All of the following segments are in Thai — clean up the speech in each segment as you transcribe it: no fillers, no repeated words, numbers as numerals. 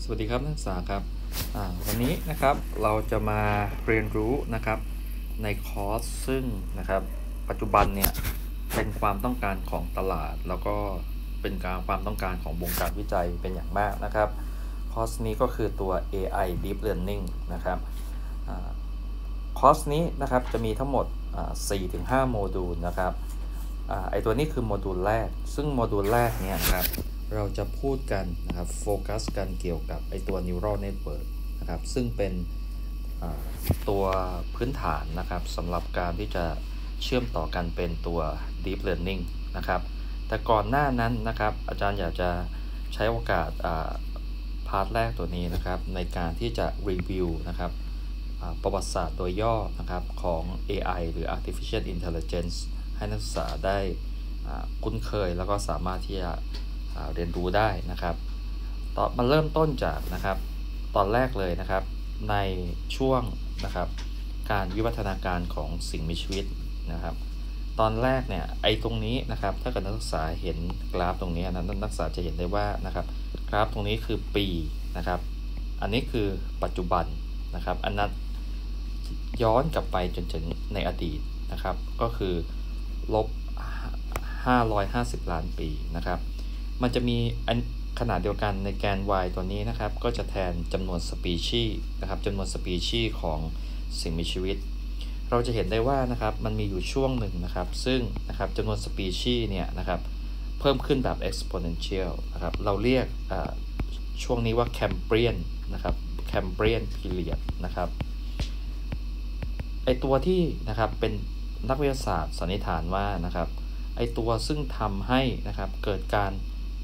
สวัสดีครับนักศึกษาครับวันนี้นะครับเราจะมาเรียนรู้นะครับในคอร์สซึ่งนะครับปัจจุบันเนี่ยเป็นความต้องการของตลาดแล้วก็เป็นความต้องการของวงการวิจัยเป็นอย่างมากนะครับคอร์สนี้ก็คือตัว AI Deep Learning นะครับคอร์สนี้นะครับจะมีทั้งหมด4-5 โมดูลนะครับไอตัวนี้คือโมดูลแรกซึ่งโมดูลแรกเนี่ยนะครับเราจะพูดกันนะครับโฟกัสกันเกี่ยวกับไอตัว neural network นะครับซึ่งเป็นตัวพื้นฐานนะครับสำหรับการที่จะเชื่อมต่อกันเป็นตัว deep learning นะครับแต่ก่อนหน้านั้นนะครับอาจารย์อยากจะใช้โอกาสพาร์ทแรกตัวนี้นะครับในการที่จะรีวิวนะครับประวัติศาสตร์โดยย่อนะครับของ AI หรือ Artificial Intelligence ให้นักศึกษาได้คุ้นเคยแล้วก็สามารถที่จะเรียนรู้ได้นะครับมาเริ่มต้นจากนะครับตอนแรกเลยนะครับในช่วงนะครับการวิวัฒนาการของสิ่งมีชีวิตนะครับตอนแรกเนี่ยไอ้ตรงนี้นะครับถ้าเกิดนักศึกษาเห็นกราฟตรงนี้นะนักศึกษาจะเห็นได้ว่านะครับกราฟตรงนี้คือปีนะครับอันนี้คือปัจจุบันนะครับอันนั้นย้อนกลับไปจนถึงในอดีตนะครับก็คือลบ550 ล้านปีนะครับมันจะมีขนาดเดียวกันในแกน y ตัวนี้นะครับก็จะแทนจำนวนสปีชีส์นะครับจำนวนสปีชีส์ของสิ่งมีชีวิตเราจะเห็นได้ว่านะครับมันมีอยู่ช่วงหนึ่งนะครับซึ่งนะครับจำนวนสปีชีส์เนี่ยนะครับเพิ่มขึ้นแบบ exponential นะครับเราเรียกช่วงนี้ว่า Cambrian นะครับ Cambrian period นะครับไอตัวที่นะครับเป็นนักวิทยาศาสตร์สันนิษฐานว่านะครับไอตัวซึ่งทำให้นะครับเกิดการ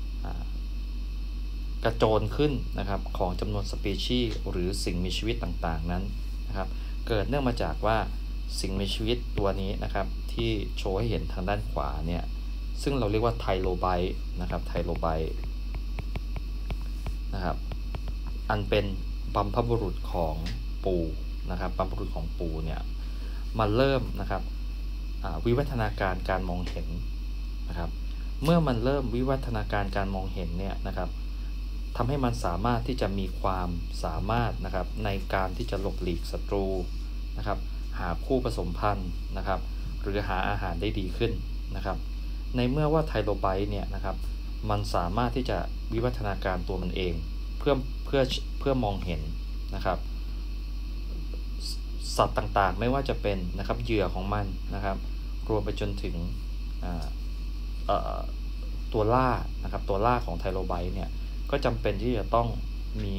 กระโจนขึ้นนะครับของจำนวนสปีชีส์หรือสิ่งมีชีวิตต่างๆนั้นนะครับเกิดเนื่องมาจากว่าสิ่งมีชีวิตตัวนี้นะครับที่โชว์ให้เห็นทางด้านขวาเนี่ยซึ่งเราเรียกว่าไทโลไบต์นะครับไทโลไบต์นะครับอันเป็นบัมพบุรุษของปูนะครับบัมพบุรุษของปูเนี่ยมาเริ่มนะครับวิวัฒนาการการมองเห็นนะครับเมื่อมันเริ่มวิวัฒนาการการมองเห็นเนี่ยนะครับทำให้มันสามารถที่จะมีความสามารถนะครับในการที่จะหลบหลีกศัตรูนะครับหาคู่ผสมพันธุ์นะครับหรือหาอาหารได้ดีขึ้นนะครับในเมื่อว่าไทโลไบต์เนี่ยนะครับมันสามารถที่จะวิวัฒนาการตัวมันเองเพื่อมองเห็นนะครับสัตว์ต่างๆไม่ว่าจะเป็นนะครับเหยื่อของมันนะครับรวมไปจนถึงตัวล่านะครับตัวล่าของไทโลไบต์เนี่ยก็จำเป็นที่จะต้องมี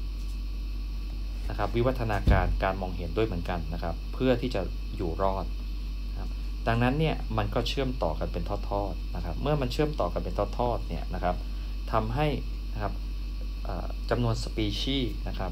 นะครับวิวัฒนาการมองเห็นด้วยเหมือนกันนะครับเพื่อที่จะอยู่รอดนะครับดังนั้นเนี่ยมันก็เชื่อมต่อกันเป็นทอดๆนะครับเมื่อมันเชื่อมต่อกันเป็นทอดๆเนี่ยนะครับทำให้นะครับจำนวนสปีชีส์นะครับ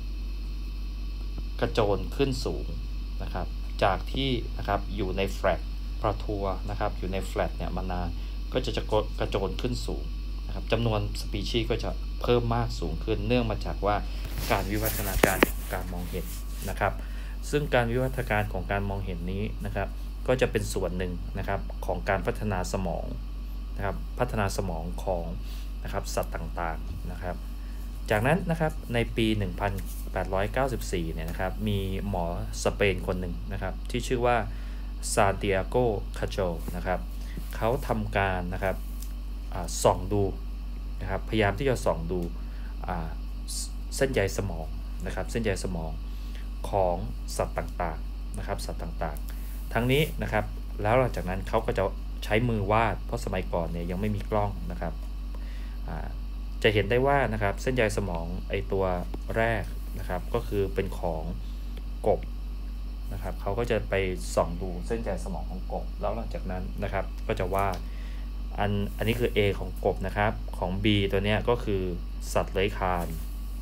กระโจนขึ้นสูงนะครับจากที่นะครับอยู่ในแฟลตปลาทัวนะครับอยู่ในแฟลตเนี่ยมานานก็จะกระโจนขึ้นสูงนะครับจำนวนสปีชีส์ก็จะเพิ่มมากสูงขึ้นเนื่องมาจากว่าการวิวัฒนาการของการมองเห็นนะครับซึ่งการวิวัฒนาการของการมองเห็นนี้นะครับก็จะเป็นส่วนหนึ่งนะครับของการพัฒนาสมองนะครับพัฒนาสมองของนะครับสัตว์ต่างๆนะครับจากนั้นนะครับในปี 1894 เนี่ยนะครับมีหมอสเปนคนหนึ่งนะครับที่ชื่อว่าซานติอาโก คาโจนะครับเขาทำการนะครับส่องดูนะครับพยายามที่จะส่องดูเส้นใยสมองนะครับเส้นใยสมองของสัตว์ต่างๆนะครับสัตว์ต่างๆทั้งนี้นะครับแล้วหลังจากนั้นเขาก็จะใช้มือวาดเพราะสมัยก่อนเนี่ยยังไม่มีกล้องนะครับจะเห็นได้ว่านะครับเส้นใยสมองไอตัวแรกนะครับก็คือเป็นของกบนะครับเขาก็จะไปส่องดูเส้นใยสมองของกบแล้วหลังจากนั้นนะครับก็จะวาดอันนี้คือ A ของกบนะครับของ B ตัวเนี้ยก็คือสัตว์เลื้อยคลาน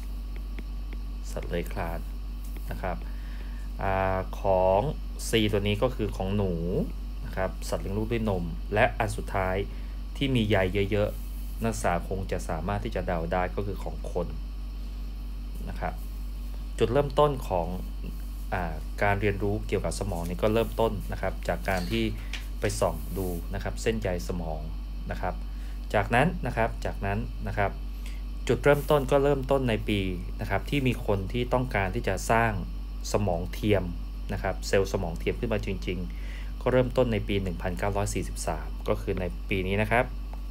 นะครับของ C ตัวนี้ก็คือของหนูนะครับสัตว์เลี้ยงลูกด้วยนมและอันสุดท้ายที่มีใยเยอะๆนักศึกษาคงจะสามารถที่จะเดาได้ก็คือของคนนะครับจุดเริ่มต้นของการเรียนรู้เกี่ยวกับสมองนี่ก็เริ่มต้นนะครับจากการที่ไปส่องดูนะครับเส้นใยสมองนะครับจากนั้นนะครับจุดเริ่มต้นก็เริ่มต้นในปีนะครับที่มีคนที่ต้องการที่จะสร้างสมองเทียมนะครับเซลล์สมองเทียมขึ้นมาจริงๆก็เริ่มต้นในปี 1943 ก็คือในปีนี้นะครับ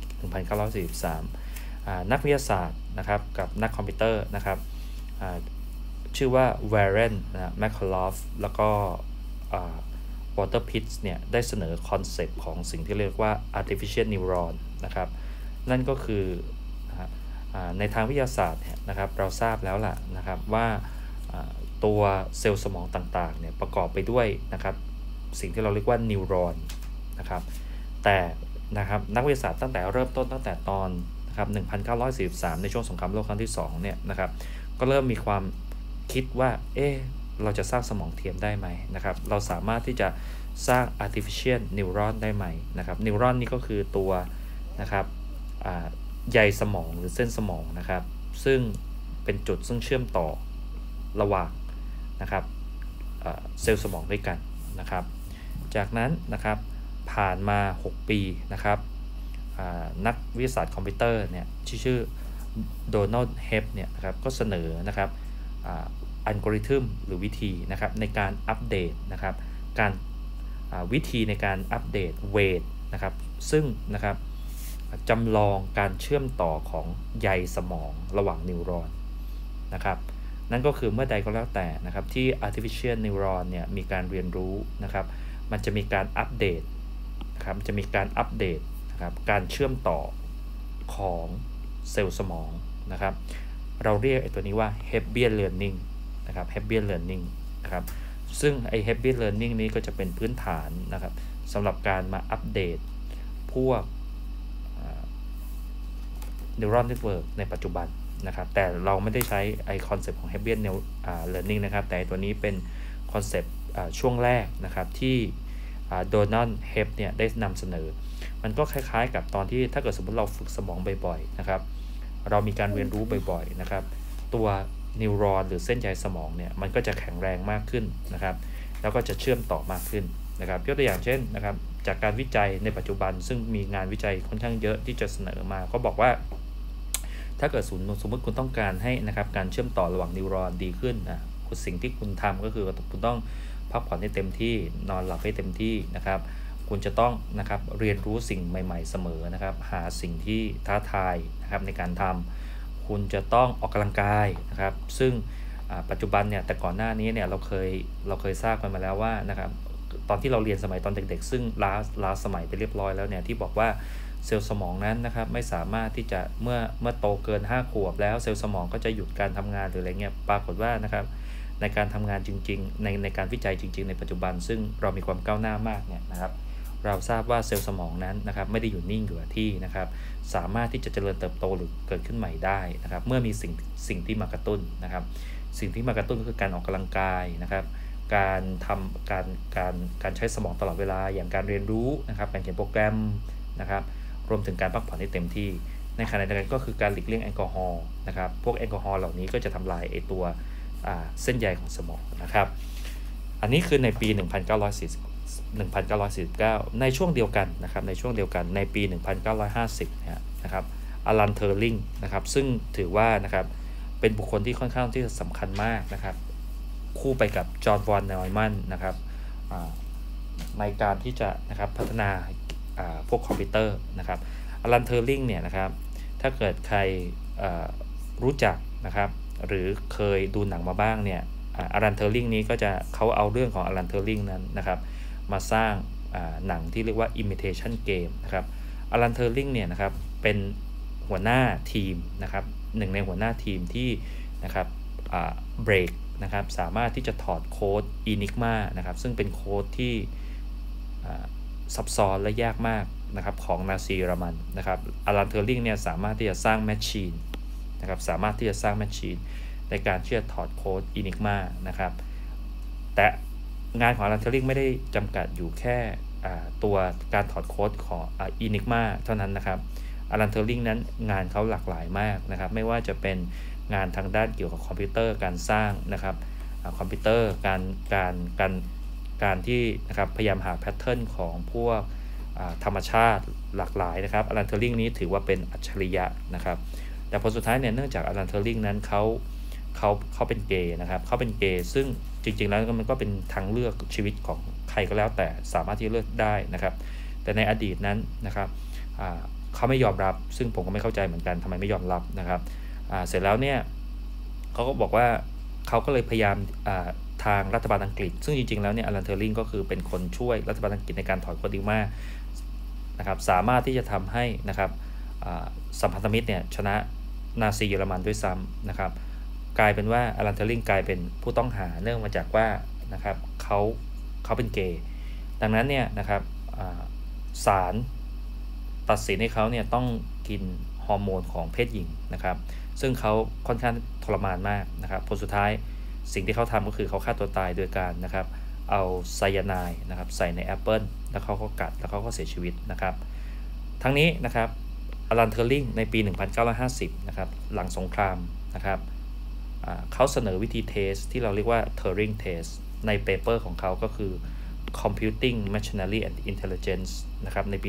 1943 นักวิทยาศาสตร์นะครับกับนักคอมพิวเตอร์นะครับชื่อว่า Warren แมคคอลอฟแล้วก็วอเตอร์พิตส์เนี่ยได้เสนอคอนเซปต์ของสิ่งที่เรียกว่า artificial neuron นะครับนั่นก็คือในทางวิทยาศาสตร์เนี่ยนะครับเราทราบแล้วล่ะนะครับว่าตัวเซลล์สมองต่างๆเนี่ยประกอบไปด้วยนะครับสิ่งที่เราเรียกว่านิวรอนนะครับแต่นะครับนักวิทยาศาสตร์ตั้งแต่เริ่มต้นตั้งแต่ตอนนะครับ1943ในช่วงสงครามโลกครั้งที่2เนี่ยนะครับก็เริ่มมีความคิดว่าเราจะสร้างสมองเทียมได้ไหมนะครับเราสามารถที่จะสร้าง artificial neuron ได้ไหมนะครับนิวรอนนี่ก็คือตัวนะครับใยสมองหรือเส้นสมองนะครับซึ่งเป็นจุดซึ่งเชื่อมต่อระหว่างนะครับเซลล์สมองด้วยกันนะครับจากนั้นนะครับผ่านมา6ปีนะครับนักวิทยาศาสตร์คอมพิวเตอร์เนี่ยชื่อโดนัลด์เฮปเนี่ยนะครับก็เสนอนะครับอัลกอริทึมหรือวิธีนะครับในการอัปเดตนะครับการวิธีในการอัปเดตเวทนะครับซึ่งนะครับจำลองการเชื่อมต่อของใยสมองระหว่างนิวรอนนะครับนั่นก็คือเมื่อใดก็แล้วแต่นะครับที่ artificial neuron เนี่ยมีการเรียนรู้นะครับมันจะมีการอัปเดตนะครับจะมีการอัปเดตนะครับการเชื่อมต่อของเซลล์สมองนะครับเราเรียกไอ้ตัวนี้ว่า Hebbian learning นะครับ Hebbian learning นะครับซึ่งไอ้ Hebbian learning นี้ก็จะเป็นพื้นฐานนะครับสำหรับการมาอัปเดตพวกneural network ในปัจจุบันนะครับแต่เราไม่ได้ใช้ไอคอนเซปต์ของ Hebbian learning นะครับแต่ตัวนี้เป็นคอนเซปต์ช่วงแรกนะครับที่โดนัลด์เฮปเนี่ยได้นำเสนอมันก็คล้ายๆกับตอนที่ถ้าเกิดสมมติเราฝึกสมองบ่อยๆนะครับเรามีการเรียนรู้บ่อยๆนะครับตัวนิวรอนหรือเส้นใยสมองเนี่ยมันก็จะแข็งแรงมากขึ้นนะครับแล้วก็จะเชื่อมต่อมากขึ้นนะครับยกตัวอย่างเช่นนะครับจากการวิจัยในปัจจุบันซึ่งมีงานวิจัยค่อนข้างเยอะที่จะเสนอมาก็บอกว่าถ้าเกิดสมมติคุณต้องการให้นะครับการเชื่อมต่อระหว่างนิวรอนดีขึ้นนะสิ่งที่คุณทำก็คือคุณต้องพักผ่อนให้เต็มที่นอนหลับให้เต็มที่นะครับคุณจะต้องนะครับเรียนรู้สิ่งใหม่ๆเสมอนะครับหาสิ่งที่ท้าทายนะครับในการทำคุณจะต้องออกกำลังกายนะครับซึ่งปัจจุบันเนี่ยแต่ก่อนหน้านี้เนี่ยเราเคยทราบกันมาแล้วว่านะครับตอนที่เราเรียนสมัยตอนเด็กๆซึ่งล้าสมัยไปเรียบร้อยแล้วเนี่ยที่บอกว่าเซลล์สมองนั้นนะครับไม่สามารถที่จะเมื่อโตเกิน5 ขวบแล้วเซลล์สมองก็จะหยุดการทำงานหรืออะไรเงี้ยปรากฏว่านะครับในการทำงานจริงๆในการวิจัยจริงๆในปัจจุบันซึ่งเรามีความก้าวหน้ามากเนี่ยนะครับเราทราบว่าเซลล์สมองนั้นนะครับไม่ได้อยู่นิ่งอยู่กับที่นะครับสามารถที่จะเจริญเติบโตหรือเกิดขึ้นใหม่ได้นะครับเมื่อมีสิ่งที่มากระตุ้นนะครับสิ่งที่มากระตุ้นก็คือการออกกำลังกายนะครับการทำการใช้สมองตลอดเวลาอย่างการเรียนรู้นะครับการเขียนโปรแกรมนะครับรวมถึงการพักผ่อนให้เต็มที่ในขณะเดียวกันก็คือการหลีกเลี่ยงแอลกอฮอล์นะครับพวกแอลกอฮอล์เหล่านี้ก็จะทำลายไอตัวเส้นใยของสมองนะครับอันนี้คือในปี 1949 ในช่วงเดียวกันนะครับในช่วงเดียวกันในปี 1950 นะครับอลัน เทอร์ลิงนะครับซึ่งถือว่านะครับเป็นบุคคลที่ค่อนข้างที่สำคัญมากนะครับคู่ไปกับจอห์น วอนนอยมันนะครับในการที่จะนะครับพัฒนาพวกคอมพิวเตอร์นะครับอลัน เทอร์ลิงเนี่ยนะครับถ้าเกิดใครรู้จักนะครับหรือเคยดูหนังมาบ้างเนี่ยอลัน เทอร์ลิงนี้ก็จะเขาเอาเรื่องของอลัน เทอร์ลิงนั้นนะครับมาสร้างหนังที่เรียกว่า Imitation Game นะครับอลัน เทอร์ลิงเนี่ยนะครับเป็นหัวหน้าทีมนะครับหนึ่งในหัวหน้าทีมที่นะครับเบรกนะครับสามารถที่จะถอดโค้ด Enigma นะครับซึ่งเป็นโค้ดที่ซับซ้อนและยากมากนะครับของนาซีเยอรมันนะครับอลัน เทอร์ลิงเนี่ยสามารถที่จะสร้างแมชชีนนะครับสามารถที่จะสร้างแมชชีนในการที่จะถอดโค้ด Enigma นะครับแต่งานของอลัน เทอร์ลิงไม่ได้จำกัดอยู่แค่ตัวการถอดโค้ดของEnigma เท่านั้นนะครับอลัน เทอร์ลิงนั้นงานเขาหลากหลายมากนะครับไม่ว่าจะเป็นงานทางด้านเกี่ยวกับคอมพิวเตอร์การสร้างนะครับคอมพิวเตอร์การที่นะครับพยายามหาแพทเทิร์นของพวกธรรมชาติหลากหลายนะครับอลัน เทอร์ลิงนี้ถือว่าเป็นอัจฉริยะนะครับแต่ผลสุดท้ายเนี่ยเนื่องจากอลันเทอร์ลิงนั้นเขาเป็นเกย์นะครับเขาเป็นเกย์ซึ่งจริงๆแล้วมันก็เป็นทางเลือกชีวิตของใครก็แล้วแต่สามารถที่จะเลือกได้นะครับแต่ในอดีตนั้นนะครับเขาไม่ยอมรับซึ่งผมก็ไม่เข้าใจเหมือนกันทำไมไม่ยอมรับนะครับเสร็จแล้วเนี่ยเขาก็บอกว่าเขาก็เลยพยายามทางรัฐบาลอังกฤษซึ่งจริงๆแล้วเนี่ยอลันเทอร์ลิงก็คือเป็นคนช่วยรัฐบาลอังกฤษในการถอนโคดิลมานะครับสามารถที่จะทำให้นะครับสัมพันธมิตรเนี่ยชนะนาซีเยอรมันด้วยซ้ำนะครับกลายเป็นว่าอลันเทอร์ลิงกลายเป็นผู้ต้องหาเนื่องมาจากว่านะครับเขาเป็นเกย์ดังนั้นเนี่ยนะครับศาลตัดสินให้เขาเนี่ยต้องกินฮอร์โมนของเพศหญิงนะครับซึ่งเขาค่อนข้างทรมานมากนะครับผลสุดท้ายสิ่งที่เขาทำก็คือเขาฆ่าตัวตายโดยการนะครับเอาไซยาไนด์นะครับใส่ในแอปเปิลแล้วเขาก็กัดแล้วเขาก็เสียชีวิตนะครับทั้งนี้นะครับอลันเทอร์ลิงในปี 1950 นะครับหลังสงครามนะครับเขาเสนอวิธีเทสที่เราเรียกว่า Turing Test ในเปเปอร์ของเขาก็คือ Computing Machinery and Intelligence นะครับในปี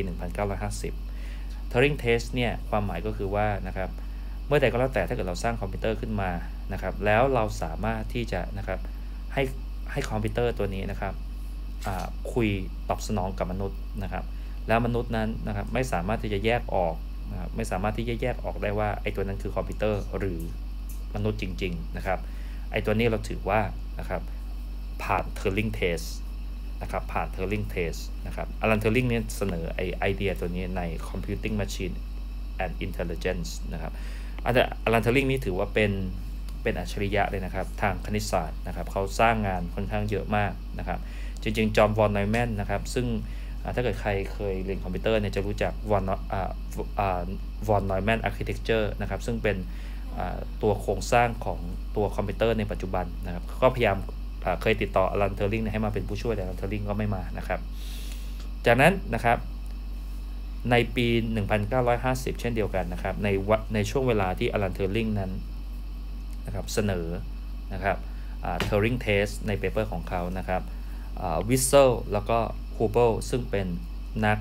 1950 Turing Test เนี่ยความหมายก็คือว่านะครับเมื่อใดก็แล้วแต่ถ้าเกิดเราสร้างคอมพิวเตอร์ขึ้นมานะครับแล้วเราสามารถที่จะนะครับให้คอมพิวเตอร์ตัวนี้นะครับคุยตอบสนองกับมนุษย์นะครับแล้วมนุษย์นั้นนะครับไม่สามารถที่จะแยกออกนะครับไม่สามารถที่จะแยกออกได้ว่าไอ้ตัวนั้นคือคอมพิวเตอร์หรือมนุษย์จริงๆนะครับไอ้ตัวนี้เราถือว่านะครับผ่าน Turing Test นะครับผ่าน Turing Test นะครับอลัน Turing เนี่ยเสนอไอเดียตัวนี้ใน Computing Machine and Intelligence นะครับอลัน Turing นี่ถือว่าเป็นอัจฉริยะเลยนะครับทางคณิตศาสตร์นะครับเขาสร้างงานค่อนข้างเยอะมากนะครับจริงๆจอห์นวอนไนแมนนะครับซึ่งถ้าเกิดใครเคยเรียนคอมพิวเตอร์เนี่ยจะรู้จักวอนไนแมนอาร์คิเทคเจอร์นะครับซึ่งเป็นตัวโครงสร้างของตัวคอมพิวเตอร์ในปัจจุบันนะครับก็พยายามเคยติดต่ออลันเทอร์ลิงให้มาเป็นผู้ช่วยแต่อลันเทอร์ลิงก็ไม่มานะครับจากนั้นนะครับในปี 1950 เช่นเดียวกันนะครับในช่วงเวลาที่อลันเทอร์ลิงนั้นนะครับเสนอนะครับTuring Test ในเปเปอร์ของเขานะครับวิสเซลแล้วก็ฮูเบิลซึ่งเป็นนัก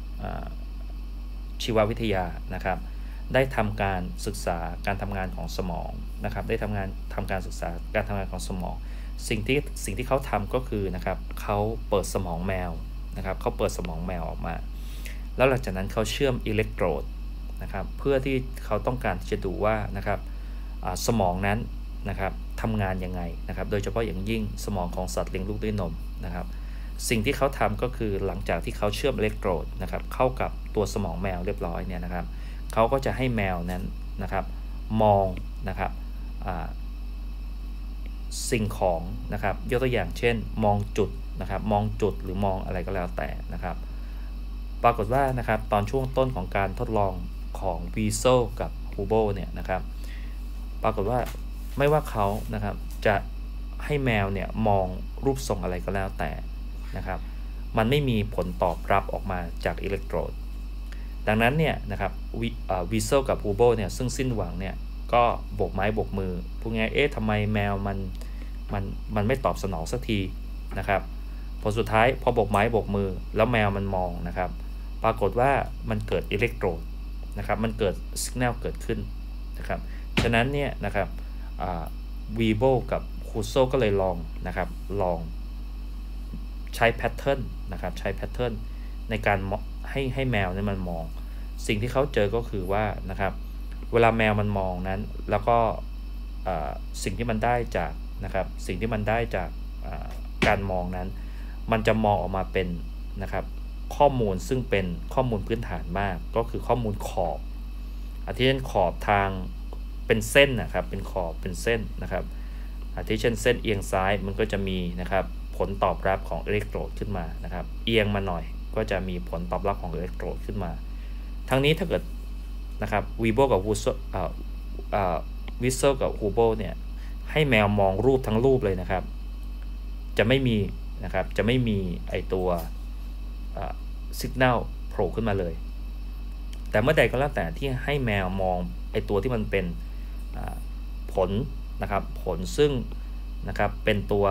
ชีววิทยานะครับได้ทำการศึกษาการทำงานของสมองนะครับได้ทำการศึกษาการทำงานของสมองสิ่งที่เขาทำก็คือนะครับเขาเปิดสมองแมวนะครับเขาเปิดสมองแมวออกมาแล้วหลังจากนั้นเขาเชื่อมอิเล็กโทรดนะครับเพื่อที่เขาต้องการที่จะดูว่านะครับสมองนั้นนะครับทำงานยังไงนะครับโดยเฉพาะอย่างยิ่งสมองของสัตว์เลี้ยงลูกด้วยนมนะครับสิ่งที่เขาทำก็คือหลังจากที่เขาเชื่อมอิเล็กโทรดนะครับเข้ากับตัวสมองแมวเรียบร้อยเนี่ยนะครับเขาก็จะให้แมวนั้นนะครับมองนะครับสิ่งของนะครับยกตัวอย่างเช่นมองจุดนะครับมองจุดหรือมองอะไรก็แล้วแต่นะครับปรากฏว่านะครับตอนช่วงต้นของการทดลองของวีโซกับฮูโบเนี่ยนะครับปรากฏว่าไม่ว่าเขานะครับจะให้แมวเนี่ยมองรูปทรงอะไรก็แล้วแต่นะครับมันไม่มีผลตอบรับออกมาจากอิเล็กโทรดดังนั้นเนี่ยนะครับวีเซลกับฮูโบเนี่ยซึ่งสิ้นหวังเนี่ยก็โบกไม้โบกมือพูดง่ายทำไมแมวมันไม่ตอบสนองสักทีนะครับผลสุดท้ายพอโบกไม้โบกมือแล้วแมวมันมองนะครับปรากฏว่ามันเกิดอิเล็กโทรดนะครับมันเกิดสัญญาณเกิดขึ้นนะครับฉะนั้นเนี่ยนะครับวีโบกับฮูโซก็เลยลองใช้แพทเทิร์นนะครับใช้แพทเทิร์นในการให้แมวนั้นมันมองสิ่งที่เขาเจอก็คือว่านะครับเวลาแมวมันมองนั้นแล้วก็สิ่งที่มันได้จากนะครับสิ่งที่มันได้จากการมองนั้นมันจะมองออกมาเป็นนะครับข้อมูลซึ่งเป็นข้อมูลพื้นฐานมากก็คือข้อมูลขอบอาทิเช่นขอบทางเป็นเส้นนะครับเป็นขอบเป็นเส้นนะครับอาทิเช่นเส้นเอียงซ้ายมันก็จะมีนะครับผลตอบรับของอิเล็กโทรดขึ้นมานะครับเอียงมาหน่อยก็จะมีผลตอบรับของอิเล็กโทรดขึ้นมาทั้งนี้ถ้าเกิดนะครับวีโบกับวิสเซลกับฮูโบเนี่ยให้แมวมองรูปทั้งรูปเลยนะครับจะไม่มีนะครับจะไม่มีไอตัวสัญญาณโผล่ขึ้นมาเลยแต่เมื่อใดก็แล้วแต่ที่ให้แมวมองไอตัวที่มันเป็นผลนะครับผลซึ่งนะครับเป็นตัว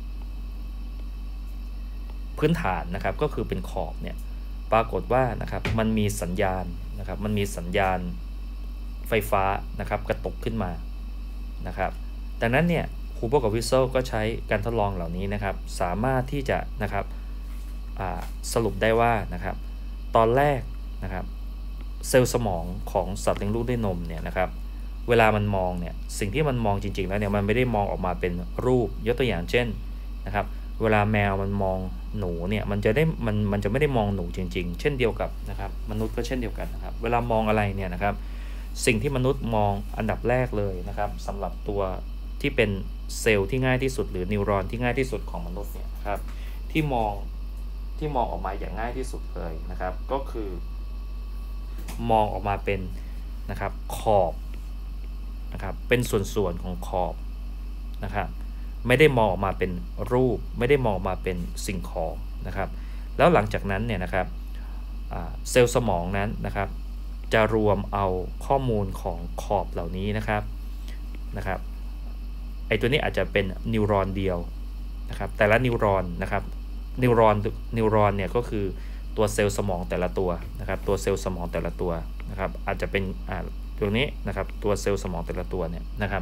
พื้นฐานนะครับก็คือเป็นขอบเนี่ยปรากฏว่านะครับมันมีสัญญาณนะครับมันมีสัญญาณไฟฟ้านะครับกระตุกขึ้นมานะครับดังนั้นเนี่ยคูเปอร์กับวิสเซลก็ใช้การทดลองเหล่านี้นะครับสามารถที่จะนะครับสรุปได้ว่านะครับตอนแรกนะครับเซลล์สมองของสัตว์เลี้ยงลูกด้วยนมเนี่ยนะครับเวลามันมองเนี่ยสิ่งที่มันมองจริงๆแล้วเนี่ยมันไม่ได้มองออกมาเป็นรูปยกตัวอย่างเช่นนะครับเวลาแมวมันมองหนูเนี่ยมันจะไม่ได้มองหนูจริงๆเช่นเดียวกับนะครับมนุษย์ก็เช่นเดียวกันนะครับเวลามองอะไรเนี่ยนะครับสิ่งที่มนุษย์มองอันดับแรกเลยนะครับสำหรับตัวที่เป็นเซลล์ที่ง่ายที่สุดหรือนิวรอนที่ง่ายที่สุดของมนุษย์เนี่ยครับที่มองออกมาอย่างง่ายที่สุดเลยนะครับก็คือมองออกมาเป็นนะครับขอบนะครับเป็นส่วนๆของขอบนะครับไม่ได้มองออกมาเป็นรูปไม่ได้มองออกมาเป็นสิ่งของนะครับแล้วหลังจากนั้นเนี่ยนะครับเซลล์สมองนั้นนะครับจะรวมเอาข้อมูลของขอบเหล่านี้นะครับไอตัวนี้อาจจะเป็นนิวรอนเดียวนะครับแต่ละนิวรอนนะครับนิวรอนเนี่ยก็คือตัวเซลล์สมองแต่ละตัวนะครับตัวเซลล์สมองแต่ละตัวนะครับอาจจะเป็นตัวนี้นะครับตัวเซลล์สมองแต่ละตัวเนี่ยนะครับ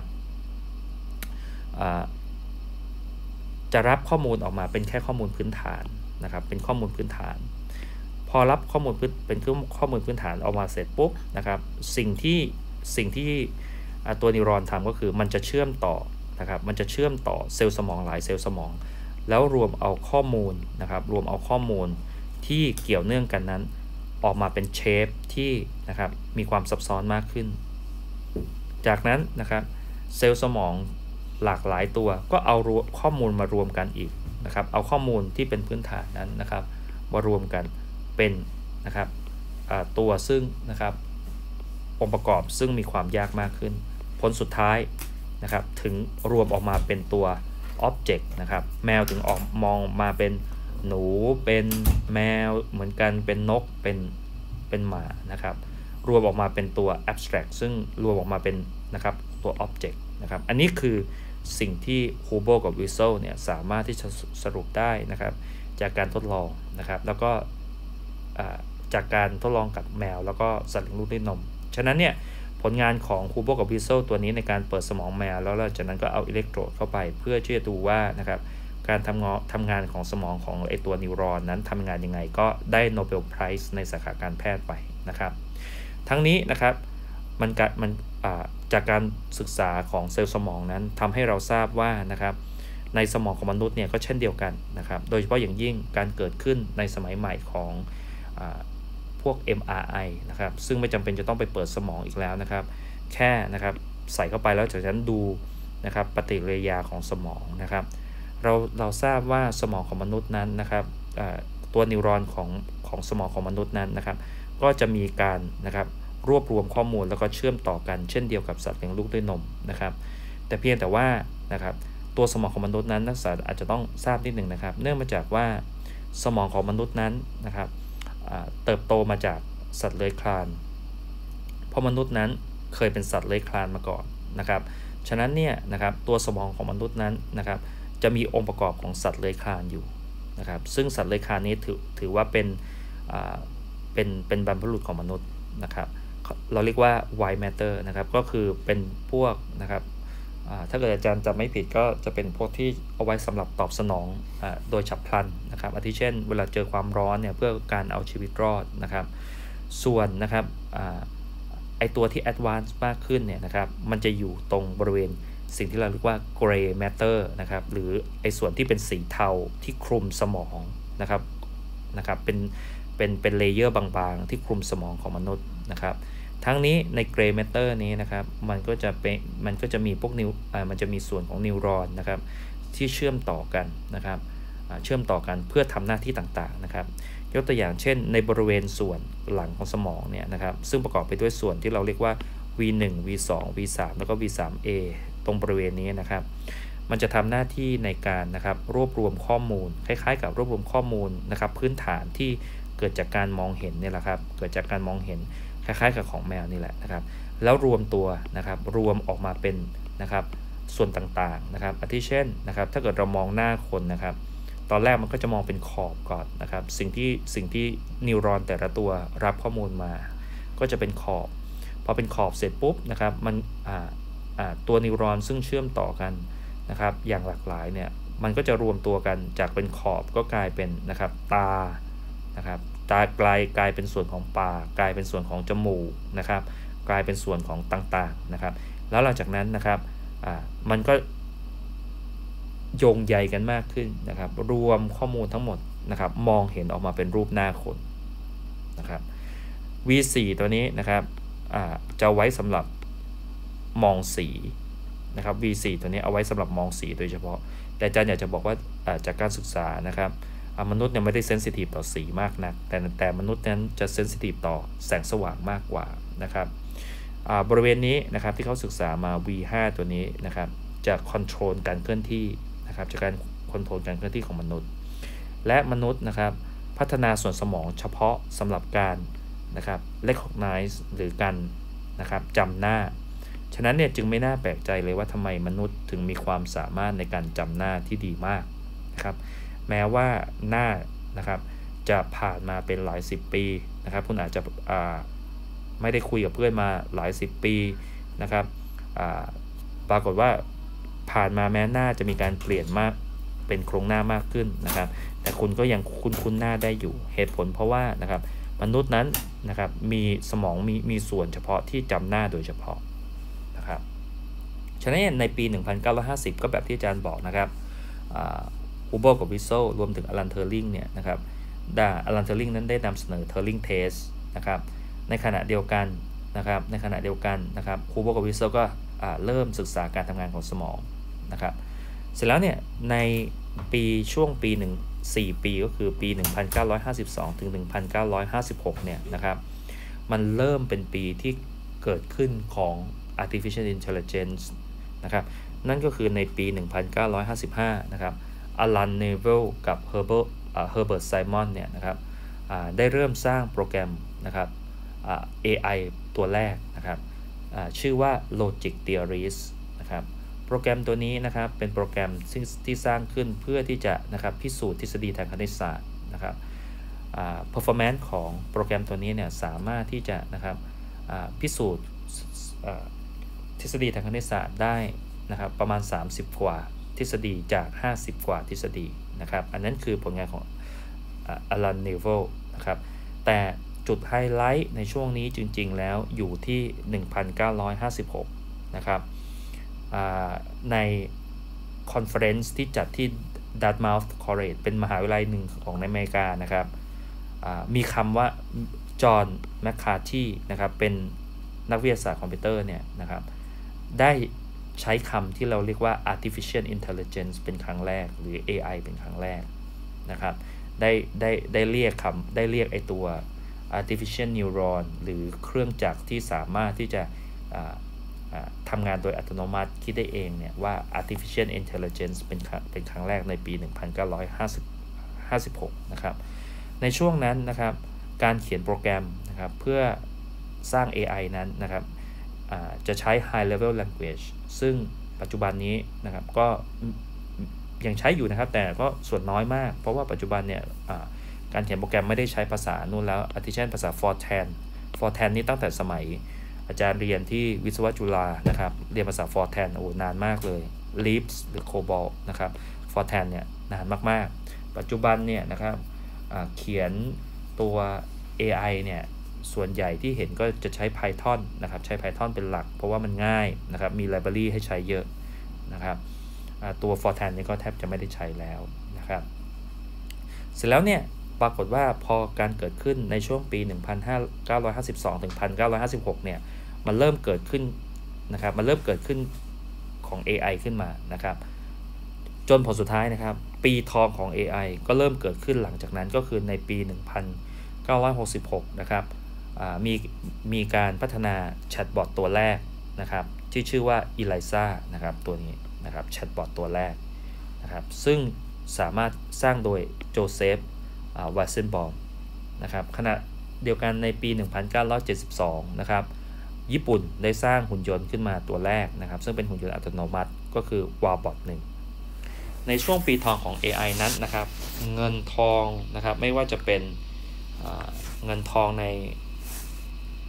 จะรับข้อมูลออกมาเป็นแค่ข้อมูลพื้นฐานนะครับเป็นข้อมูลพื้นฐานพอรับข้อมูลเป็นข้อมูลพื้นฐานออกมาเสร็จปุ๊บนะครับสิ่งที่ตัวนิวรอนทำก็คือมันจะเชื่อมต่อนะครับมันจะเชื่อมต่อเซลล์สมองหลายเซลล์สมองแล้วรวมเอาข้อมูลนะครับรวมเอาข้อมูลที่เกี่ยวเนื่องกันนั้นออกมาเป็นเชฟที่นะครับมีความซับซ้อนมากขึ้นจากนั้นนะครับเซลล์สมองหลากหลายตัวก็เอาข้อมูลมารวมกันอีกนะครับเอาข้อมูลที่เป็นพื้นฐานนั้นนะครับมารวมกันเป็นนะครับตัวซึ่งนะครับองค์ประกอบซึ่งมีความยากมากขึ้นผลสุดท้ายนะครับถึงรวมออกมาเป็นตัวObject นะครับแมวถึงออกมองมาเป็นหนูเป็นแมวเหมือนกันเป็นนกเป็นหมานะครับรวมออกมาเป็นตัว abstract ซึ่งรวมออกมาเป็นนะครับตัว object นะครับอันนี้คือสิ่งที่ Hubbell กับ Wiesel เนี่ยสามารถที่จะสรุปได้นะครับจากการทดลองนะครับแล้วก็จากการทดลองกับแมวแล้วก็สัตว์เลี้ยงลูกด้วยนมฉะนั้นเนี่ยผลงานของ Hubbell กับ Wiesel ตัวนี้ในการเปิดสมองแมวแล้วจากนั้นก็เอาอิเล็กโทรดเข้าไปเพื่อที่จะดูว่านะครับการทำงานของสมองของไอตัวนิวรอนนั้นทำงานยังไงก็ได้โนเบลไพรส์ในสาขาการแพทย์ไปนะครับทั้งนี้นะครับมันจากการศึกษาของเซลล์สมองนั้นทำให้เราทราบว่านะครับในสมองของมนุษย์เนี่ยก็เช่นเดียวกันนะครับโดยเฉพาะอย่างยิ่งการเกิดขึ้นในสมัยใหม่ของพวก MRI นะครับซึ่งไม่จำเป็นจะต้องไปเปิดสมองอีกแล้วนะครับแค่นะครับใส่เข้าไปแล้วจากนั้นดูนะครับปฏิกิริยาของสมองนะครับเราทราบว่าสมองของมนุษย์นั้นนะครับตัวนิวรอนของสมองของมนุษย์นั้นนะครับก็จะมีการนะครับรวบรวมข้อมูลแล้วก็เชื่อมต่อกันเช่นเดียวกับสัตว์เลี้ยงลูกด้วยนมนะครับแต่เพียงแต่ว่านะครับตัวสมองของมนุษย์นั้นนักศึกษาอาจจะต้องทราบนิดหนึ่งนะครับเนื่องมาจากว่าสมองของมนุษย์นั้นนะครับเติบโตมาจากสัตว์เลื้อยคลานเพราะมนุษย์นั้นเคยเป็นสัตว์เลื้อยคลานมาก่อนนะครับฉะนั้นเนี่ยนะครับตัวสมองของมนุษย์นั้นนะครับจะมีองค์ประกอบของสัตว์เลื้อยคลานอยู่นะครับซึ่งสัตว์เลื้อยคลานนี้ถือว่าเป็นบรรพบุรุษของมนุษย์นะครับเราเรียกว่า white matter นะครับก็คือเป็นพวกนะครับถ้าเกิดอาจารย์จำไม่ผิดก็จะเป็นพวกที่เอาไว้สำหรับตอบสนองโดยฉับพลันนะครับอาทิเช่นเวลาเจอความร้อนเนี่ยเพื่อการเอาชีวิตรอดนะครับส่วนนะครับไอตัวที่ advance มากขึ้นเนี่ยนะครับมันจะอยู่ตรงบริเวณสิ่งที่เราเรียกว่า gray matter นะครับหรือไอส่วนที่เป็นสีเทาที่คลุมสมองนะครับเป็นเลเยอร์บางๆที่คลุมสมองของมนุษย์นะครับทั้งนี้ใน gray matter นี้นะครับมันก็จะมีพวกมันจะมีส่วนของนิวรอนนะครับที่เชื่อมต่อกันนะครับเชื่อมต่อกันเพื่อทำหน้าที่ต่างๆนะครับยกตัวอย่างเช่นในบริเวณส่วนหลังของสมองเนี่ยนะครับซึ่งประกอบไปด้วยส่วนที่เราเรียกว่า V1 V2 V3 แล้วก็ V3A ตรงบริเวณนี้นะครับมันจะทำหน้าที่ในการนะครับรวบรวมข้อมูลคล้ายๆกับรวบรวมข้อมูลนะครับพื้นฐานที่เกิดจากการมองเห็นนี่แหละครับเกิดจากการมองเห็นคล้ายๆกับของแมวนี่แหละนะครับแล้วรวมตัวนะครับรวมออกมาเป็นนะครับส่วนต่างๆนะครับอาทิเช่นนะครับถ้าเกิดเรามองหน้าคนนะครับตอนแรกมันก็จะมองเป็นขอบก่อนนะครับสิ่งที่นิวรอนแต่ละตัวรับข้อมูลมาก็จะเป็นขอบพอเป็นขอบเสร็จปุ๊บนะครับมันตัวนิวรอนซึ่งเชื่อมต่อกันนะครับอย่างหลากหลายเนี่ยมันก็จะรวมตัวกันจากเป็นขอบก็กลายเป็นนะครับตานะครับตากลายเป็นส่วนของปากกลายเป็นส่วนของจมูกนะครับกลายเป็นส่วนของต่างๆนะครับแล้วหลังจากนั้นนะครับมันก็โยงใยกันมากขึ้นนะครับรวมข้อมูลทั้งหมดนะครับมองเห็นออกมาเป็นรูปหน้าคนนะครับ V4 ตัวนี้นะครับจะไว้สำหรับมองสีนะครับ V4 ตัวนี้เอาไว้สำหรับมองสีโดยเฉพาะแต่อาจารย์อยากจะบอกว่าจากการศึกษานะครับมนุษย์เนี่ยไม่ได้เซนซิทีฟต่อสีมากนักแต่มนุษย์นั้นจะเซนซิทีฟต่อแสงสว่างมากกว่านะครับบริเวณนี้นะครับที่เขาศึกษามา V5 ตัวนี้นะครับจะคอนโทรลการเคลื่อนที่นะครับจากการคอนโทรลการเคลื่อนที่ของมนุษย์และมนุษย์นะครับพัฒนาส่วนสมองเฉพาะสำหรับการนะครับ recognize หรือการนะครับจำหน้าฉะนั้นเนี่ยจึงไม่น่าแปลกใจเลยว่าทำไมมนุษย์ถึงมีความสามารถในการจำหน้าที่ดีมากนะครับแม้ว่าหน้านะครับจะผ่านมาเป็นหลายสิบปีนะครับคุณอาจจะไม่ได้คุยกับเพื่อนมาหลายสิบปีนะครับปรากฏว่าผ่านมาแม้หน้าจะมีการเปลี่ยนมากเป็นโครงหน้ามากขึ้นนะครับแต่คุณก็ยังคุ้นหน้าได้อยู่เหตุผลเพราะว่านะครับมนุษย์นั้นนะครับมีสมองมีส่วนเฉพาะที่จำหน้าโดยเฉพาะนะครับฉะนั้นในปี 1950 ก็แบบที่อาจารย์บอกนะครับฮูเบิลกับวิสโซรวมถึงอลันเทอร์ลิงเนี่ยนะครับอลันเทอร์ลิงนั้นได้นำเสนอเทอร์ลิงเทสนะครับในขณะเดียวกันนะครับฮูเบิลกับวิสโซก็เริ่มศึกษาการทำงานของสมองนะครับเสร็จแล้วเนี่ยในช่วงปี4 ปีก็คือปี 1952 ถึง 1956 เนี่ยนะครับมันเริ่มเป็นปีที่เกิดขึ้นของ artificial intelligence นะครับนั่นก็คือในปี 1955 นะครับอลันเนเวลกับเฮอร์เบิร์ตไซมอนเนี่ยนะครับได้เริ่มสร้างโปรแกรมนะครับAI ตัวแรกนะครับชื่อว่า Logic Theories นะครับโปรแกรมตัวนี้นะครับเป็นโปรแกรมที่สร้างขึ้นเพื่อที่จะนะครับพิสูจน์ทฤษฎีทางคณิตศาสตร์นะครับperformance ของโปรแกรมตัวนี้เนี่ยสามารถที่จะนะครับพิสูจน์ทฤษฎีทางคณิตศาสตร์ได้นะครับประมาณ30กว่าทฤษฎีจาก50กว่าทฤษฎีนะครับอันนั้นคือผลงานของอลันเนเวลนะครับแต่จุดไฮไลท์ในช่วงนี้จริงๆแล้วอยู่ที่ 1956 นะครับในคอนเฟอเรนซ์ที่จัดที่ Dartmouth College เป็นมหาวิทยาลัยหนึ่งของในอเมริกานะครับมีคำว่าจอห์นแมคคาร์ธีนะครับเป็นนักวิทยาศาสตร์คอมพิวเตอร์เนี่ยนะครับได้ใช้คำที่เราเรียกว่า artificial intelligence เป็นครั้งแรกหรือ AI เป็นครั้งแรกนะครับได้เรียกไอตัว artificial neuron หรือเครื่องจักรที่สามารถที่จะทำงานโดยอัตโนมัติคิดได้เองเนี่ยว่า artificial intelligence เป็นครั้งแรกในปี 1956 นะครับในช่วงนั้นนะครับการเขียนโปรแกรมนะครับเพื่อสร้าง AI นั้นนะครับจะใช้ high level language ซึ่งปัจจุบันนี้นะครับก็ยังใช้อยู่นะครับแต่ก็ส่วนน้อยมากเพราะว่าปัจจุบันเนี่ยการเขียนโปรแกรมไม่ได้ใช้ภาษานู่นแล้วอาทิเช่นภาษา Fortran นี่ตั้งแต่สมัยอาจารย์เรียนที่วิศวะจุฬานะครับเรียนภาษา Fortran นานมากเลย Lisp หรือ COBOL นะครับ Fortran เนี่ยนานมากๆปัจจุบันเนี่ยนะครับเขียนตัว AI เนี่ยส่วนใหญ่ที่เห็นก็จะใช้ Python นะครับใช้ Python เป็นหลักเพราะว่ามันง่ายนะครับมี library ให้ใช้เยอะนะครับตัว Fortran นี่ก็แทบจะไม่ได้ใช้แล้วนะครับเสร็จแล้วเนี่ยปรากฏว่าพอการเกิดขึ้นในช่วงปี 1952 ถึง 1956 เนี่ยมันเริ่มเกิดขึ้นนะครับมันเริ่มเกิดขึ้นของ AI ขึ้นมานะครับจนผลสุดท้ายนะครับปีทองของ AI ก็เริ่มเกิดขึ้นหลังจากนั้นก็คือในปี 1966 นะครับมีการพัฒนาแชทบอทตัวแรกนะครับที่ชื่อว่า ELIZA นะครับตัวนี้นะครับแชทบอทตัวแรกนะครับซึ่งสามารถสร้างโดยโจเซฟวาเซนบอมนะครับขณะเดียวกันในปี 1972 นะครับญี่ปุ่นได้สร้างหุ่นยนต์ขึ้นมาตัวแรกนะครับซึ่งเป็นหุ่นยนต์อัตโนมัติก็คือ Warbot 1ในช่วงปีทองของ AI นั้นนะครับเงินทองนะครับไม่ว่าจะเป็นเงินทองใน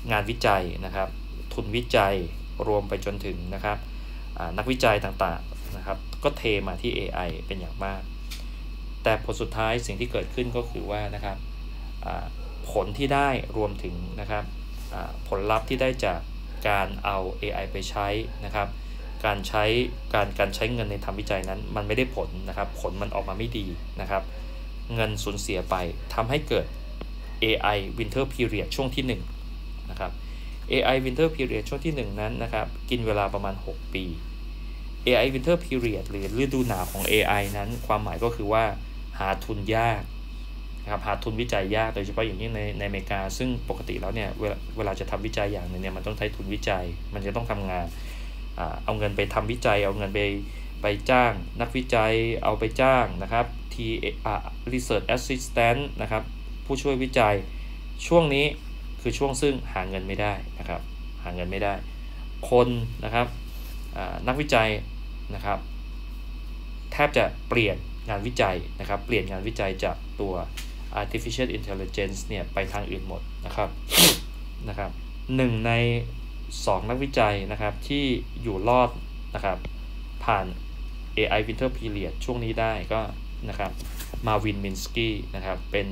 งานวิจัยนะครับทุนวิจัยรวมไปจนถึงนะครับนักวิจัยต่างๆนะครับก็เทมาที่ AI เป็นอย่างมากแต่ผลสุดท้ายสิ่งที่เกิดขึ้นก็คือว่านะครับผลที่ได้รวมถึงนะครับผลลัพธ์ที่ได้จากการเอา AI ไปใช้นะครับการใช้เงินในทำวิจัยนั้นมันไม่ได้ผลนะครับผลมันออกมาไม่ดีนะครับเงินสูญเสียไปทำให้เกิด AI Winter Period ช่วงที่1นะครับ AI Winter Period ช่วงที่1นั้นนะครับกินเวลาประมาณ6 ปี AI Winter Period หรือฤดูหนาวของ AI นั้นความหมายก็คือว่าหาทุนยากนะครับหาทุนวิจัยยากโดยเฉพาะอย่างยิ่งในอเมริกาซึ่งปกติแล้วเนี่ยเวลาจะทำวิจัยอย่างนึงเนี่ยมันต้องใช้ทุนวิจัยมันจะต้องทำงานเอาเงินไปทำวิจัยเอาเงินไปจ้างนักวิจัยเอาไปจ้างนะครับResearch Assistant นะครับผู้ช่วยวิจัยช่วงนี้คือช่วงซึ่งหาเงินไม่ได้นะครับหาเงินไม่ได้คนนะครับนักวิจัยนะครับแทบจะเปลี่ยนงานวิจัยนะครับเปลี่ยนงานวิจัยจากตัว artificial intelligence เนี่ยไปทางอื่นหมดนะครับนะครับ1 ใน 2นักวิจัยนะครับที่อยู่รอดนะครับผ่าน AI Winter Period ช่วงนี้ได้ก็นะครับมาวินมินสกี้นะครับเป็น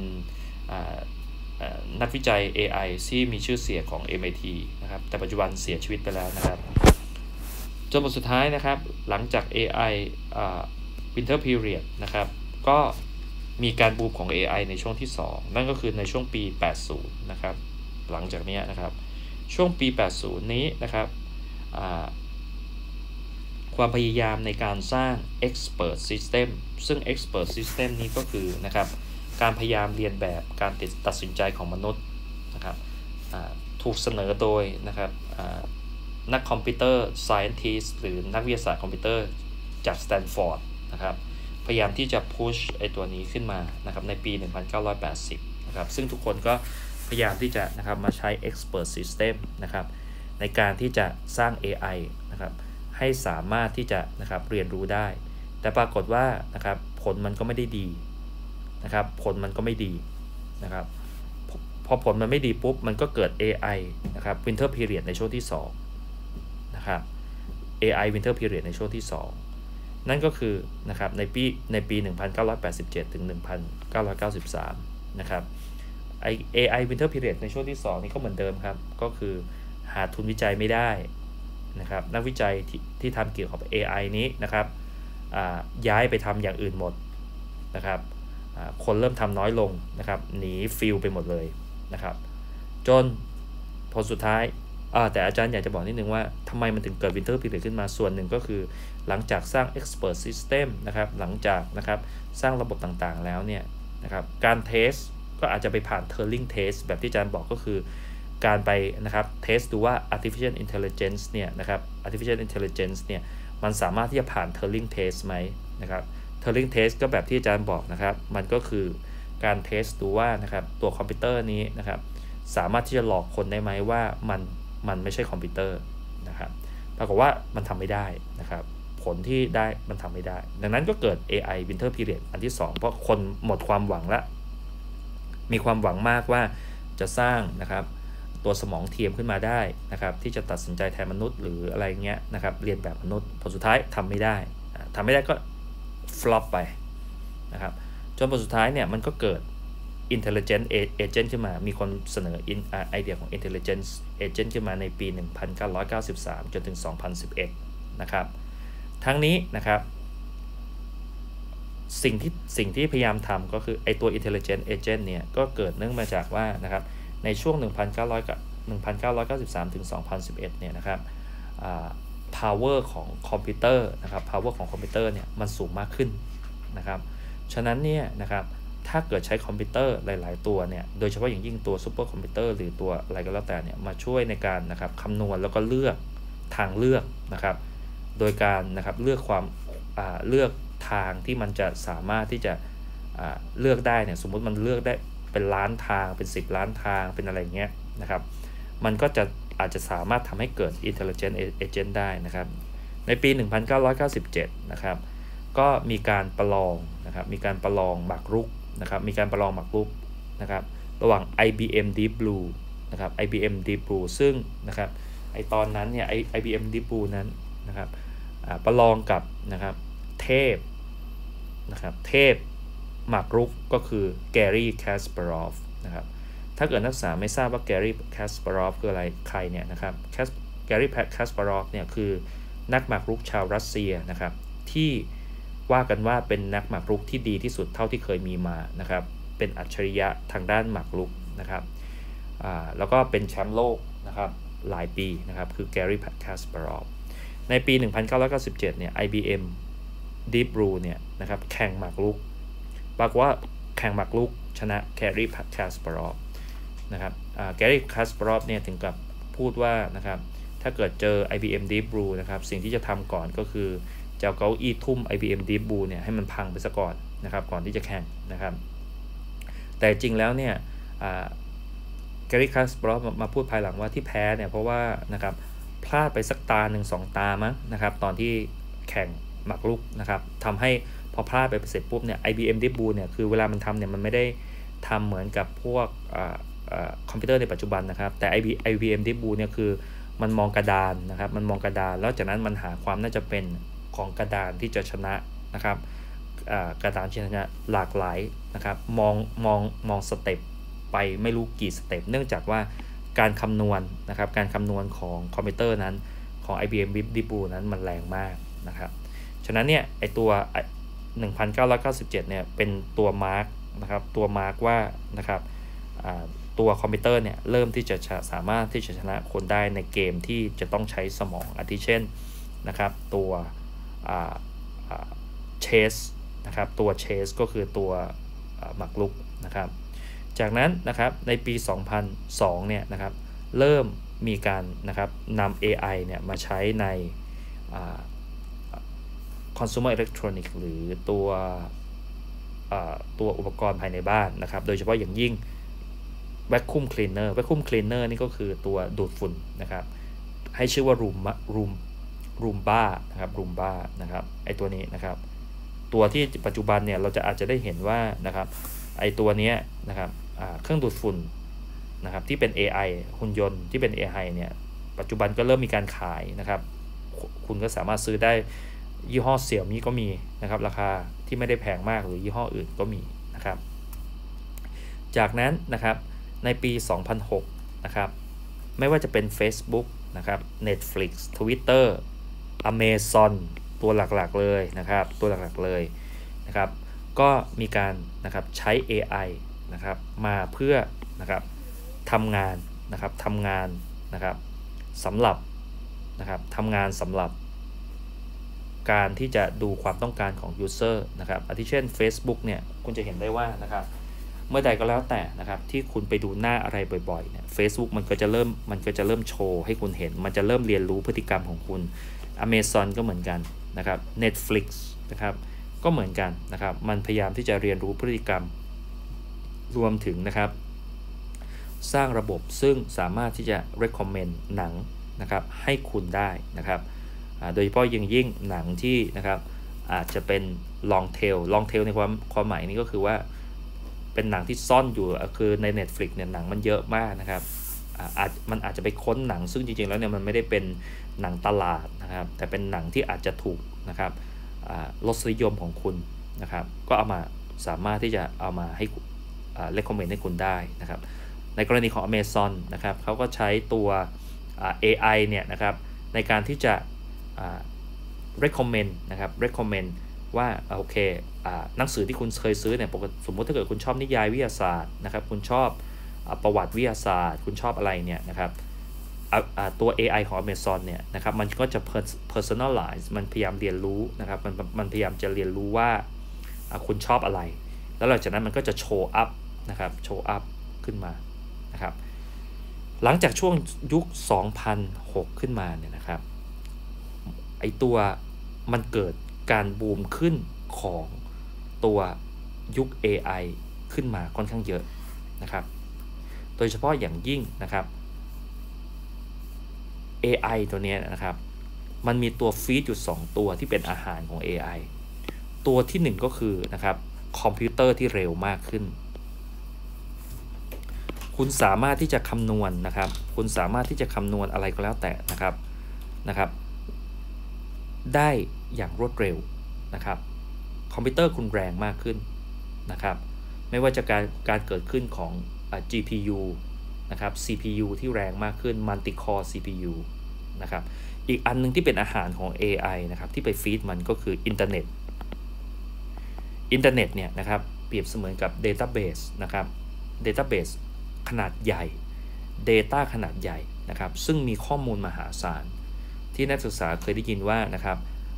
นักวิจัย AI ที่มีชื่อเสียงของ MIT นะครับแต่ปัจจุบันเสียชีวิตไปแล้วนะครับจนบทสุดท้ายนะครับหลังจาก AI Winter Period นะครับก็มีการบูมของ AI ในช่วงที่2นั่นก็คือในช่วงปี 80 นะครับหลังจากนี้นะครับช่วงปี 80 นี้นะครับความพยายามในการสร้าง Expert System ซึ่ง Expert System นี้ก็คือนะครับการพยายามเรียนแบบการตัดสินใจของมนุษย์นะครับถูกเสนอโดยนะครับนักคอมพิวเตอร์ Scientist หรือนักวิทยาศาสตร์คอมพิวเตอร์จากสแตนฟอร์ดนะครับพยายามที่จะพุชไอตัวนี้ขึ้นมานะครับในปี 1980 นะครับซึ่งทุกคนก็พยายามที่จะนะครับมาใช้ Expert System นะครับในการที่จะสร้าง AI นะครับให้สามารถที่จะนะครับเรียนรู้ได้แต่ปรากฏว่านะครับผลมันก็ไม่ได้ดีนะครับผลมันก็ไม่ดีนะครับพอผลมันไม่ดีปุ๊บมันก็เกิด AI นะครับ Winter Period ในช่วงที่2นะครับ AI Winter Period ในช่วงที่2นั่นก็คือนะครับในปี 1987 ถึง 1993 นะครับAI Winter Period ในช่วงที่2นี่ก็เหมือนเดิมครับก็คือหาทุนวิจัยไม่ได้นะครับนักวิจัยที่ทำเกี่ยวกับ AI นี้นะครับย้ายไปทำอย่างอื่นหมดนะครับคนเริ่มทำน้อยลงนะครับหนีฟิลไปหมดเลยนะครับจนผลสุดท้ายแต่อาจารย์อยากจะบอกนิดนึงว่าทำไมมันถึงเกิด Winter Period ขึ้นมาส่วนหนึ่งก็คือหลังจากสร้าง Expert System นะครับหลังจากนะครับสร้างระบบต่างๆแล้วเนี่ยนะครับการเทสก็อาจจะไปผ่าน Turing Test แบบที่อาจารย์บอกก็คือการไปนะครับเทสดูว่า Artificial Intelligence เนี่ยนะครับ Artificial Intelligence เนี่ยมันสามารถที่จะผ่าน Turing Test ไหมนะครับ Turing Test ก็แบบที่อาจารย์บอกนะครับมันก็คือการเทสดูว่านะครับตัวคอมพิวเตอร์นี้นะครับสามารถที่จะหลอกคนได้ไหมว่ามันไม่ใช่คอมพิวเตอร์นะครับปรากฏว่ามันทำไม่ได้นะครับผลที่ได้มันทำไม่ได้ดังนั้นก็เกิด AI Winter Period อันที่2เพราะคนหมดความหวังละมีความหวังมากว่าจะสร้างนะครับตัวสมองเทียมขึ้นมาได้นะครับที่จะตัดสินใจแทนมนุษย์หรืออะไรเงี้ยนะครับเรียนแบบมนุษย์ผลสุดท้ายทำไม่ได้ก็ flop ไปนะครับจนผลสุดท้ายเนี่ยมันก็เกิด Intelligent Agent ขึ้นมามีคนเสนอไอเดียของ Intelligence Agent ขึ้นมาในปี 1993 จนถึง 2011 นะครับทั้งนี้นะครับสิ่งที่พยายามทำก็คือไอตัว Intelligent Agent เนี่ยก็เกิดเนื่องมาจากว่านะครับในช่วง 1993 ถึง 2011 เนี่ยนะครับpower ของคอมพิวเตอร์นะครับ power ของคอมพิวเตอร์เนี่ยมันสูงมากขึ้นนะครับฉะนั้นเนี่ยนะครับถ้าเกิดใช้คอมพิวเตอร์หลายๆตัวเนี่ยโดยเฉพาะอย่างยิ่งตัวซูเปอร์คอมพิวเตอร์หรือตัวอะไรก็แล้วแต่เนี่ยมาช่วยในการนะครับคำนวณแล้วก็เลือกทางเลือกนะครับโดยการนะครับเลือกทางที่มันจะสามารถที่จะเลือกได้เนี่ยสมมุติมันเลือกได้เป็นล้านทางเป็น10 ล้านทางเป็นอะไรเงี้ยนะครับมันก็จะอาจจะสามารถทำให้เกิด Intelligent Agent ได้นะครับในปี 1997 นะครับก็มีการประลองนะครับมีการประลองหมากรุกนะครับมีการประลองหมากรุกนะครับระหว่าง IBM Deep Blue นะครับ IBM Deep Blue ซึ่งนะครับไอตอนนั้นเนี่ยIBM Deep Blue นั้นนะครับประลองกับนะครับเทพนะครับเทพหมากรุกก็คือแกรี่แคสปารอฟนะครับถ้าเกิดนักศึกษาไม่ทราบว่าแกรี่แคสปารอฟคืออะไรใครเนี่ยนะครับแกรี่แคสปารอฟเนี่ยคือนักหมากรุกชาวรัสเซียนะครับที่ว่ากันว่าเป็นนักหมากรุกที่ดีที่สุดเท่าที่เคยมีมานะครับเป็นอัจฉริยะทางด้านหมากรุกนะครับแล้วก็เป็นแชมป์โลกนะครับหลายปีนะครับคือแกรี่แคสปารอฟในปี 1997 เนี่ย IBM Deep Blue เนี่ยนะครับแข่งหมากรุกปรากฏว่าแข่งหมากรุกชนะแกรี่แคสปารอฟนะครับแกรี่แคสปารอฟเนี่ยถึงกับพูดว่านะครับถ้าเกิดเจอ IBM Deep Blue นะครับสิ่งที่จะทำก่อนก็คือจะเอาเก้าอี้ทุ่ม IBM Deep Blue เนี่ยให้มันพังไปซะก่อนนะครับก่อนที่จะแข่งนะครับแต่จริงแล้วเนี่ยแกรี่แคสปารอฟมาพูดภายหลังว่าที่แพ้เนี่ยเพราะว่านะครับพลาดไปสักตาหนึ่งสองตามั้งนะครับตอนที่แข่งหมากรุกนะครับทำให้พอพลาดไปเสร็จปุ๊บเนี่ย IBM Deep Blue เนี่ยคือเวลามันทำเนี่ยมันไม่ได้ทำเหมือนกับพวกคอมพิวเตอร์ในปัจจุบันนะครับแต่ IBM Deep Blue เนี่ยคือมันมองกระดานนะครับมันมองกระดานแล้วจากนั้นมันหาความน่าจะเป็นของกระดานที่จะชนะนะครับกระดานที่ชนะหลากหลายนะครับมองสเต็ปไปไม่รู้กี่สเต็ปเนื่องจากว่าการคำนวณนะครับการคำนวณของคอมพิวเตอร์นั้นของ IBM Deep Blue นั้นมันแรงมากนะครับฉะนั้นเนี่ยไอตัว 1997 เนี่ยเป็นตัวมาร์กนะครับตัวมาร์กว่านะครับตัวคอมพิวเตอร์เนี่ยเริ่มที่จะสามารถที่จะชนะคนได้ในเกมที่จะต้องใช้สมองอาทิเช่นนะครับตัวเชสนะครับตัวเชสก็คือตัวหมากรุกนะครับจากนั้นนะครับในปี 2002 เนี่ยนะครับเริ่มมีการนะครับนำ AI เนี่ยมาใช้ในconsumer electronics หรือตัวอุปกรณ์ภายในบ้านนะครับโดยเฉพาะอย่างยิ่ง vacuum cleaner นี่ก็คือตัวดูดฝุ่นนะครับให้ชื่อว่า Roomba นะครับ Roomba นะครับไอตัวนี้นะครับตัวที่ปัจจุบันเนี่ยเราอาจจะได้เห็นว่านะครับไอตัวนี้นะครับเครื่องดูดฝุ่นนะครับที่เป็น AI หุ่นยนต์ที่เป็น AI เนี่ยปัจจุบันก็เริ่มมีการขายนะครับคุณก็สามารถซื้อได้ยี่ห้อเสี่ยวมี่ก็มีนะครับราคาที่ไม่ได้แพงมากหรือยี่ห้ออื่นก็มีนะครับจากนั้นนะครับในปี 2006 นะครับไม่ว่าจะเป็น Facebook นะครับ Netflix Twitter Amazon ตัวหลักๆเลยนะครับตัวหลักๆเลยนะครับก็มีการนะครับใช้ AI นะครับมาเพื่อนะครับทำงานนะครับสำหรับนะครับทำงานสำหรับการที่จะดูความต้องการของ user นะครับอาทิเช่น Facebook เนี่ยคุณจะเห็นได้ว่านะครับเมื่อใดก็แล้วแต่นะครับที่คุณไปดูหน้าอะไรบ่อยๆเนี่ย Facebook มันก็จะเริ่มโชว์ให้คุณเห็นมันจะเริ่มเรียนรู้พฤติกรรมของคุณ Amazon ก็เหมือนกันนะครับ Netflix นะครับก็เหมือนกันนะครับมันพยายามที่จะเรียนรู้พฤติกรรมรวมถึงนะครับสร้างระบบซึ่งสามารถที่จะ recommend หนังนะครับให้คุณได้นะครับโดยเฉพาะยิ่งหนังที่นะครับอาจจะเป็น long tail ในความหมายนี้ก็คือว่าเป็นหนังที่ซ่อนอยู่คือใน Netflix เนี่ยหนังมันเยอะมากนะครับมันอาจจะไปค้นหนังซึ่งจริงๆแล้วเนี่ยมันไม่ได้เป็นหนังตลาดนะครับแต่เป็นหนังที่อาจจะถูกนะครับรสนิยมของคุณนะครับก็เอามาสามารถที่จะเอามาให้recommend ให้คุณได้นะครับในกรณีของ Amazon นะครับเขาก็ใช้ตัวAI เนี่ยนะครับในการที่จะrecommend นะครับ recommend ว่าโอเคหนังสือที่คุณเคยซื้อเนี่ยสมมติถ้าเกิดคุณชอบนิยายวิทยาศาสตร์นะครับคุณชอบประวัติวิทยาศาสตร์คุณชอบอะไรเนี่ยนะครับตัว AI ของ Amazon เนี่ยนะครับมันก็จะ personalize มันพยายามเรียนรู้นะครับมันพยายามจะเรียนรู้ว่าคุณชอบอะไรแล้วหลังจากนั้นมันก็จะโชว์อัพนะครับโชว์อัพขึ้นมานะครับหลังจากช่วงยุค 2006 ขึ้นมาเนี่ยนะครับไอตัวมันเกิดการบูมขึ้นของตัวยุค AI ขึ้นมาค่อนข้างเยอะนะครับโดยเฉพาะอย่างยิ่งนะครับ AI ตัวนี้นะครับมันมีตัวฟีดอยู่2ตัวที่เป็นอาหารของ AI ตัวที่1ก็คือนะครับคอมพิวเตอร์ที่เร็วมากขึ้นคคุณสามารถที่จะคำนวณนะครับคุณสามารถที่จะคำนวณอะไรก็แล้วแต่นะครับได้อย่างรวดเร็วนะครับคอมพิวเตอร์คุณแรงมากขึ้นนะครับไม่ว่าจะการเกิดขึ้นของ GPU นะครับ CPU ที่แรงมากขึ้น Multi-core CPU นะครับอีกอันนึงที่เป็นอาหารของ AI นะครับที่ไปฟีดมันก็คืออินเทอร์เน็ตเนี่ยนะครับเปรียบเสมือนกับ Database นะครับ Database ขนาดใหญ่ Data ขนาดใหญ่นะครับซึ่งมีข้อมูลมหาศาลที่นักศึกษาเคยได้ยินว่านะครับ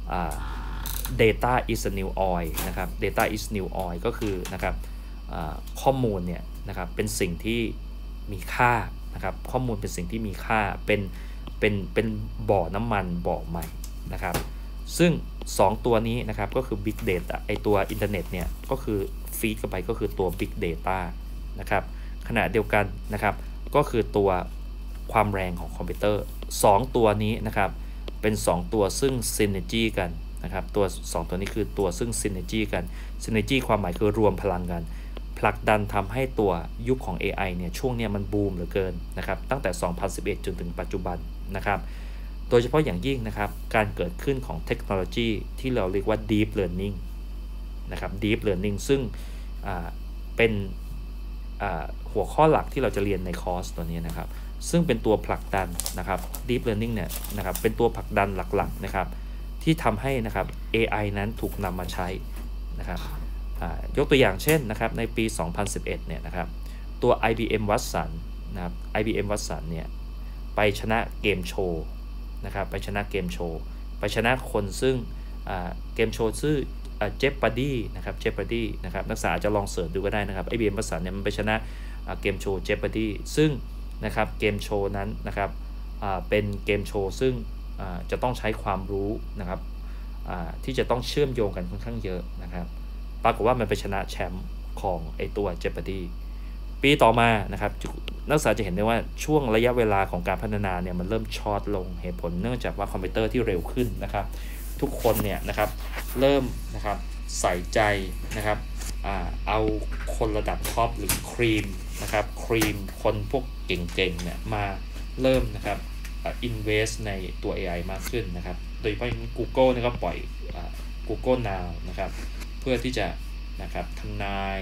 data is a new oil นะครับ data is new oil ก็คือนะครับข้อมูลเนี่ยนะครับเป็นสิ่งที่มีค่านะครับข้อมูลเป็นสิ่งที่มีค่าเป็นบ่อน้ำมันบ่อใหม่นะครับซึ่ง2ตัวนี้นะครับก็คือ Big Data ไอตัวอินเทอร์เน็ตเนี่ยก็คือฟีดเข้าไปก็คือตัว Big Data นะครับขณะเดียวกันนะครับก็คือตัวความแรงของคอมพิวเตอร์2ตัวนี้นะครับเป็น2ตัวซึ่ง Synergy กันนะครับตัว2ตัวนี้คือตัวซึ่ง Synergy กัน Synergy ความหมายคือรวมพลังกันผลักดันทำให้ตัวยุคของ AI เนี่ยช่วงนี้มันบูมเหลือเกินนะครับตั้งแต่ 2011 จนถึงปัจจุบันนะครับโดยเฉพาะอย่างยิ่งนะครับการเกิดขึ้นของเทคโนโลยีที่เราเรียกว่า Deep Learning นะครับ Deep Learning ซึ่งเป็นหัวข้อหลักที่เราจะเรียนในคอร์สตัวนี้นะครับซึ่งเป็นตัวผลักดันนะครับ Deep Learning เนี่ยนะครับเป็นตัวผลักดันหลักๆนะครับที่ทำให้นะครับ AI นั้นถูกนำมาใช้นะครับยกตัวอย่างเช่นนะครับในปี 2011 เนี่ยนะครับตัว IBM Watson นะครับ IBM Watson เนี่ยไปชนะเกมโชว์นะครับไปชนะเกมโชว์ไปชนะคนซึ่งเกมโชว์ชื่อJeopardy นะครับ Jeopardy นะครับนักศึกษาจะลองเสิร์ชดูก็ได้นะครับ IBM Watson เนี่ยมันไปชนะเกมโชว์ Jeopardy ซึ่งนะครับเกมโชว์นั้นนะครับเป็นเกมโชว์ซึ่งจะต้องใช้ความรู้นะครับที่จะต้องเชื่อมโยงกันค่อนข้างเยอะนะครับปรากฏว่ามันไปชนะแชมป์ของไอตัว Jeopardy ปีต่อมานะครับนักศึกษาจะเห็นได้ว่าช่วงระยะเวลาของการพัฒนาเนี่ยมันเริ่มช็อตลงเหตุผลเนื่องจากว่าคอมพิวเตอร์ที่เร็วขึ้นนะครับทุกคนเนี่ยนะครับเริ่มนะครับใส่ใจนะครับเอาคนระดับท็อปหรือครีมนะครับครีมคนพวกเก่งๆเนี่ยมาเริ่มนะครับinvest ในตัว AI มากขึ้นนะครับโดยเฉพาะ Google เนี่ยก็ปล่อยGoogle Now นะครับเพื่อที่จะนะครับทำนาย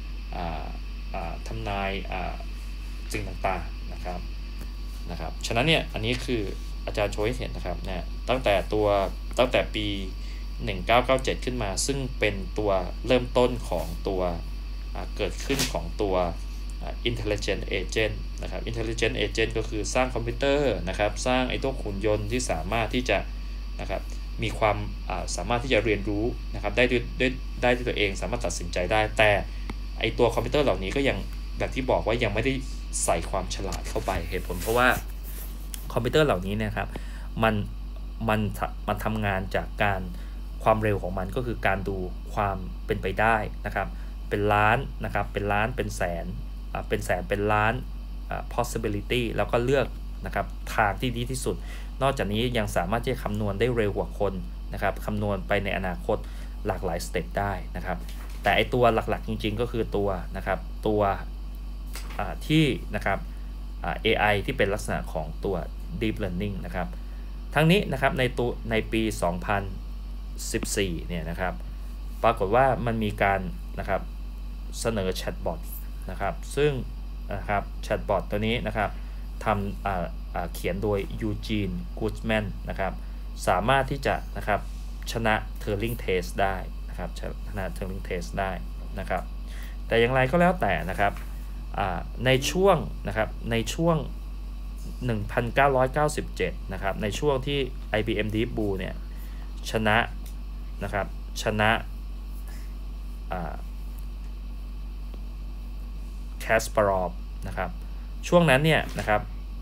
สิ่งต่างๆนะครับฉะนั้นเนี่ยอันนี้คืออาจารย์โชว์ให้เห็นนะครับเนี่ยตั้งแต่ปี 1997 ขึ้นมาซึ่งเป็นตัวเริ่มต้นของตัวเกิดขึ้นของตัว intelligent agent นะครับ intelligent agent ก็คือสร้างคอมพิวเตอร์นะครับสร้างไอ้ตัวหุ่นยนต์ที่สามารถที่จะนะครับมีความสามารถที่จะเรียนรู้นะครับได้ด้วยตัวเองสามารถตัดสินใจได้แต่ไอ้ตัวคอมพิวเตอร์เหล่านี้ก็ยังแบบที่บอกว่ายังไม่ได้ใส่ความฉลาดเข้าไปเหตุผลเพราะว่าคอมพิวเตอร์เหล่านี้นะครับมันทำงานจากความเร็วของมันก็คือการดูความเป็นไปได้นะครับเป็นล้านนะครับเป็นล้านเป็นแสนเป็นล้าน possibility แล้วก็เลือกนะครับทางที่ดีที่สุดนอกจากนี้ยังสามารถที่จะคำนวณได้เร็วกว่าคนนะครับคำนวณไปในอนาคตหลากหลายสเต็ปได้นะครับแต่ไอตัวหลักๆจริงๆก็คือตัวนะครับตัวที่นะครับAI ที่เป็นลักษณะของตัว Deep Learning นะครับทั้งนี้นะครับในปี 2014 เนี่ยนะครับปรากฏว่ามันมีการนะครับเสนอแชทบอทนะครับซึ่งนะครับแชทบอทตัวนี้นะครับทำเขียนโดยยูจีนกูดแมนนะครับสามารถที่จะนะครับชนะ Turing Test ได้นะครับชนะ Turing Test ได้นะครับแต่อย่างไรก็แล้วแต่นะครับในช่วง1997นะครับในช่วงที่ IBM Deep Blue เนี่ยชนะKasparov นะครับช่วงนั้นเนี่ยนะครับ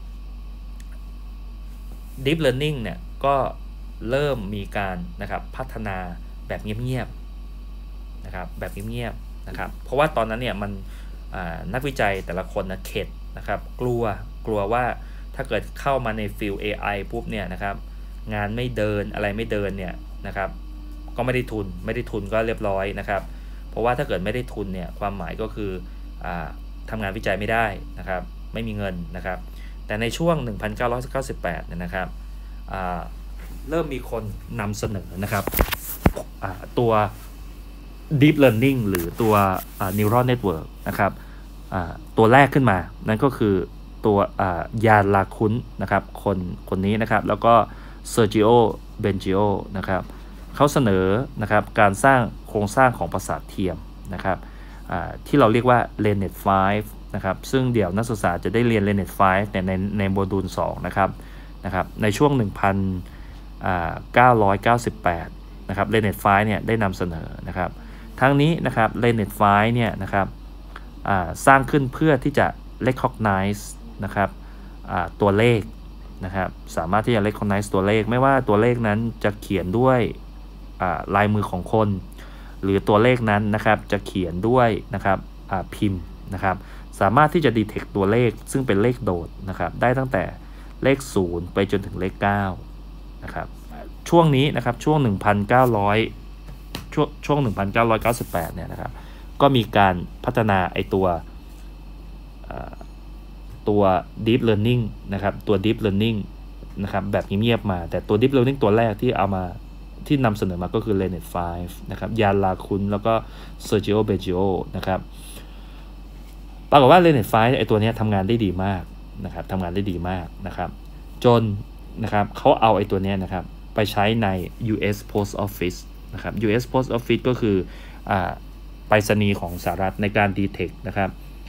Deep Learning เนี่ยก็เริ่มมีการนะครับพัฒนาแบบเงียบๆนะครับแบบเงียบๆนะครับเพราะว่าตอนนั้นเนี่ยมันนักวิจัยแต่ละคนนะเข็ดนะครับกลัวว่าถ้าเกิดเข้ามาในฟิล AI ปุ๊บเนี่ยนะครับงานไม่เดินอะไรไม่เดินเนี่ยนะครับก็ไม่ได้ทุนก็เรียบร้อยนะครับเพราะว่าถ้าเกิดไม่ได้ทุนเนี่ยความหมายก็คือทำงานวิจัยไม่ได้นะครับไม่มีเงินนะครับแต่ในช่วง 1998 เนี่ยนะครับเริ่มมีคนนำเสนอนะครับตัว Deep Learning หรือตัวNeural Network นะครับตัวแรกขึ้นมานั่นก็คือตัวยานลาคุนนะครับคนนี้นะครับแล้วก็เซอร์จิโอเบนจิโอนะครับเขาเสนอนะครับการสร้างโครงสร้างของประสาทเทียมนะครับที่เราเรียกว่า LeNet 5 นะครับซึ่งเดี๋ยวนักศึกษาจะได้เรียน LeNet 5 ในโมดูล 2 นะครับในช่วง 1998 นะครับ LeNet 5 เนี่ยได้นำเสนอนะครับทั้งนี้นะครับ LeNet 5 เนี่ยนะครับสร้างขึ้นเพื่อที่จะ recognize นะครับตัวเลขนะครับสามารถที่จะ recognize ตัวเลขไม่ว่าตัวเลขนั้นจะเขียนด้วยลายมือของคนหรือตัวเลขนั้นนะครับจะเขียนด้วยนะครับพิมพ์นะครับสามารถที่จะ detect ตัวเลขซึ่งเป็นเลขโดดนะครับได้ตั้งแต่เลข0ไปจนถึงเลข9นะครับช่วงนี้นะครับช่วง 1998 เนี่ยนะครับก็มีการพัฒนาไอตัวDeep Learning นะครับตัว Deep Learning นะครับแบบเงียบๆมาแต่ตัว Deep Learning ตัวแรกที่เอามาที่นำเสนอมาก็คือ LeNet 5 นะครับยานลาคุนแล้วก็ Sergio Beggio นะครับปรากฏว่า LeNet 5 ไอตัวนี้ทำงานได้ดีมากนะครับทำงานได้ดีมากนะครับจนนะครับเขาเอาไอตัวนี้นะครับไปใช้ใน US Post Office นะครับ US Post Office ก็คือไปรษณีย์ของสหรัฐในการ detect นะครับ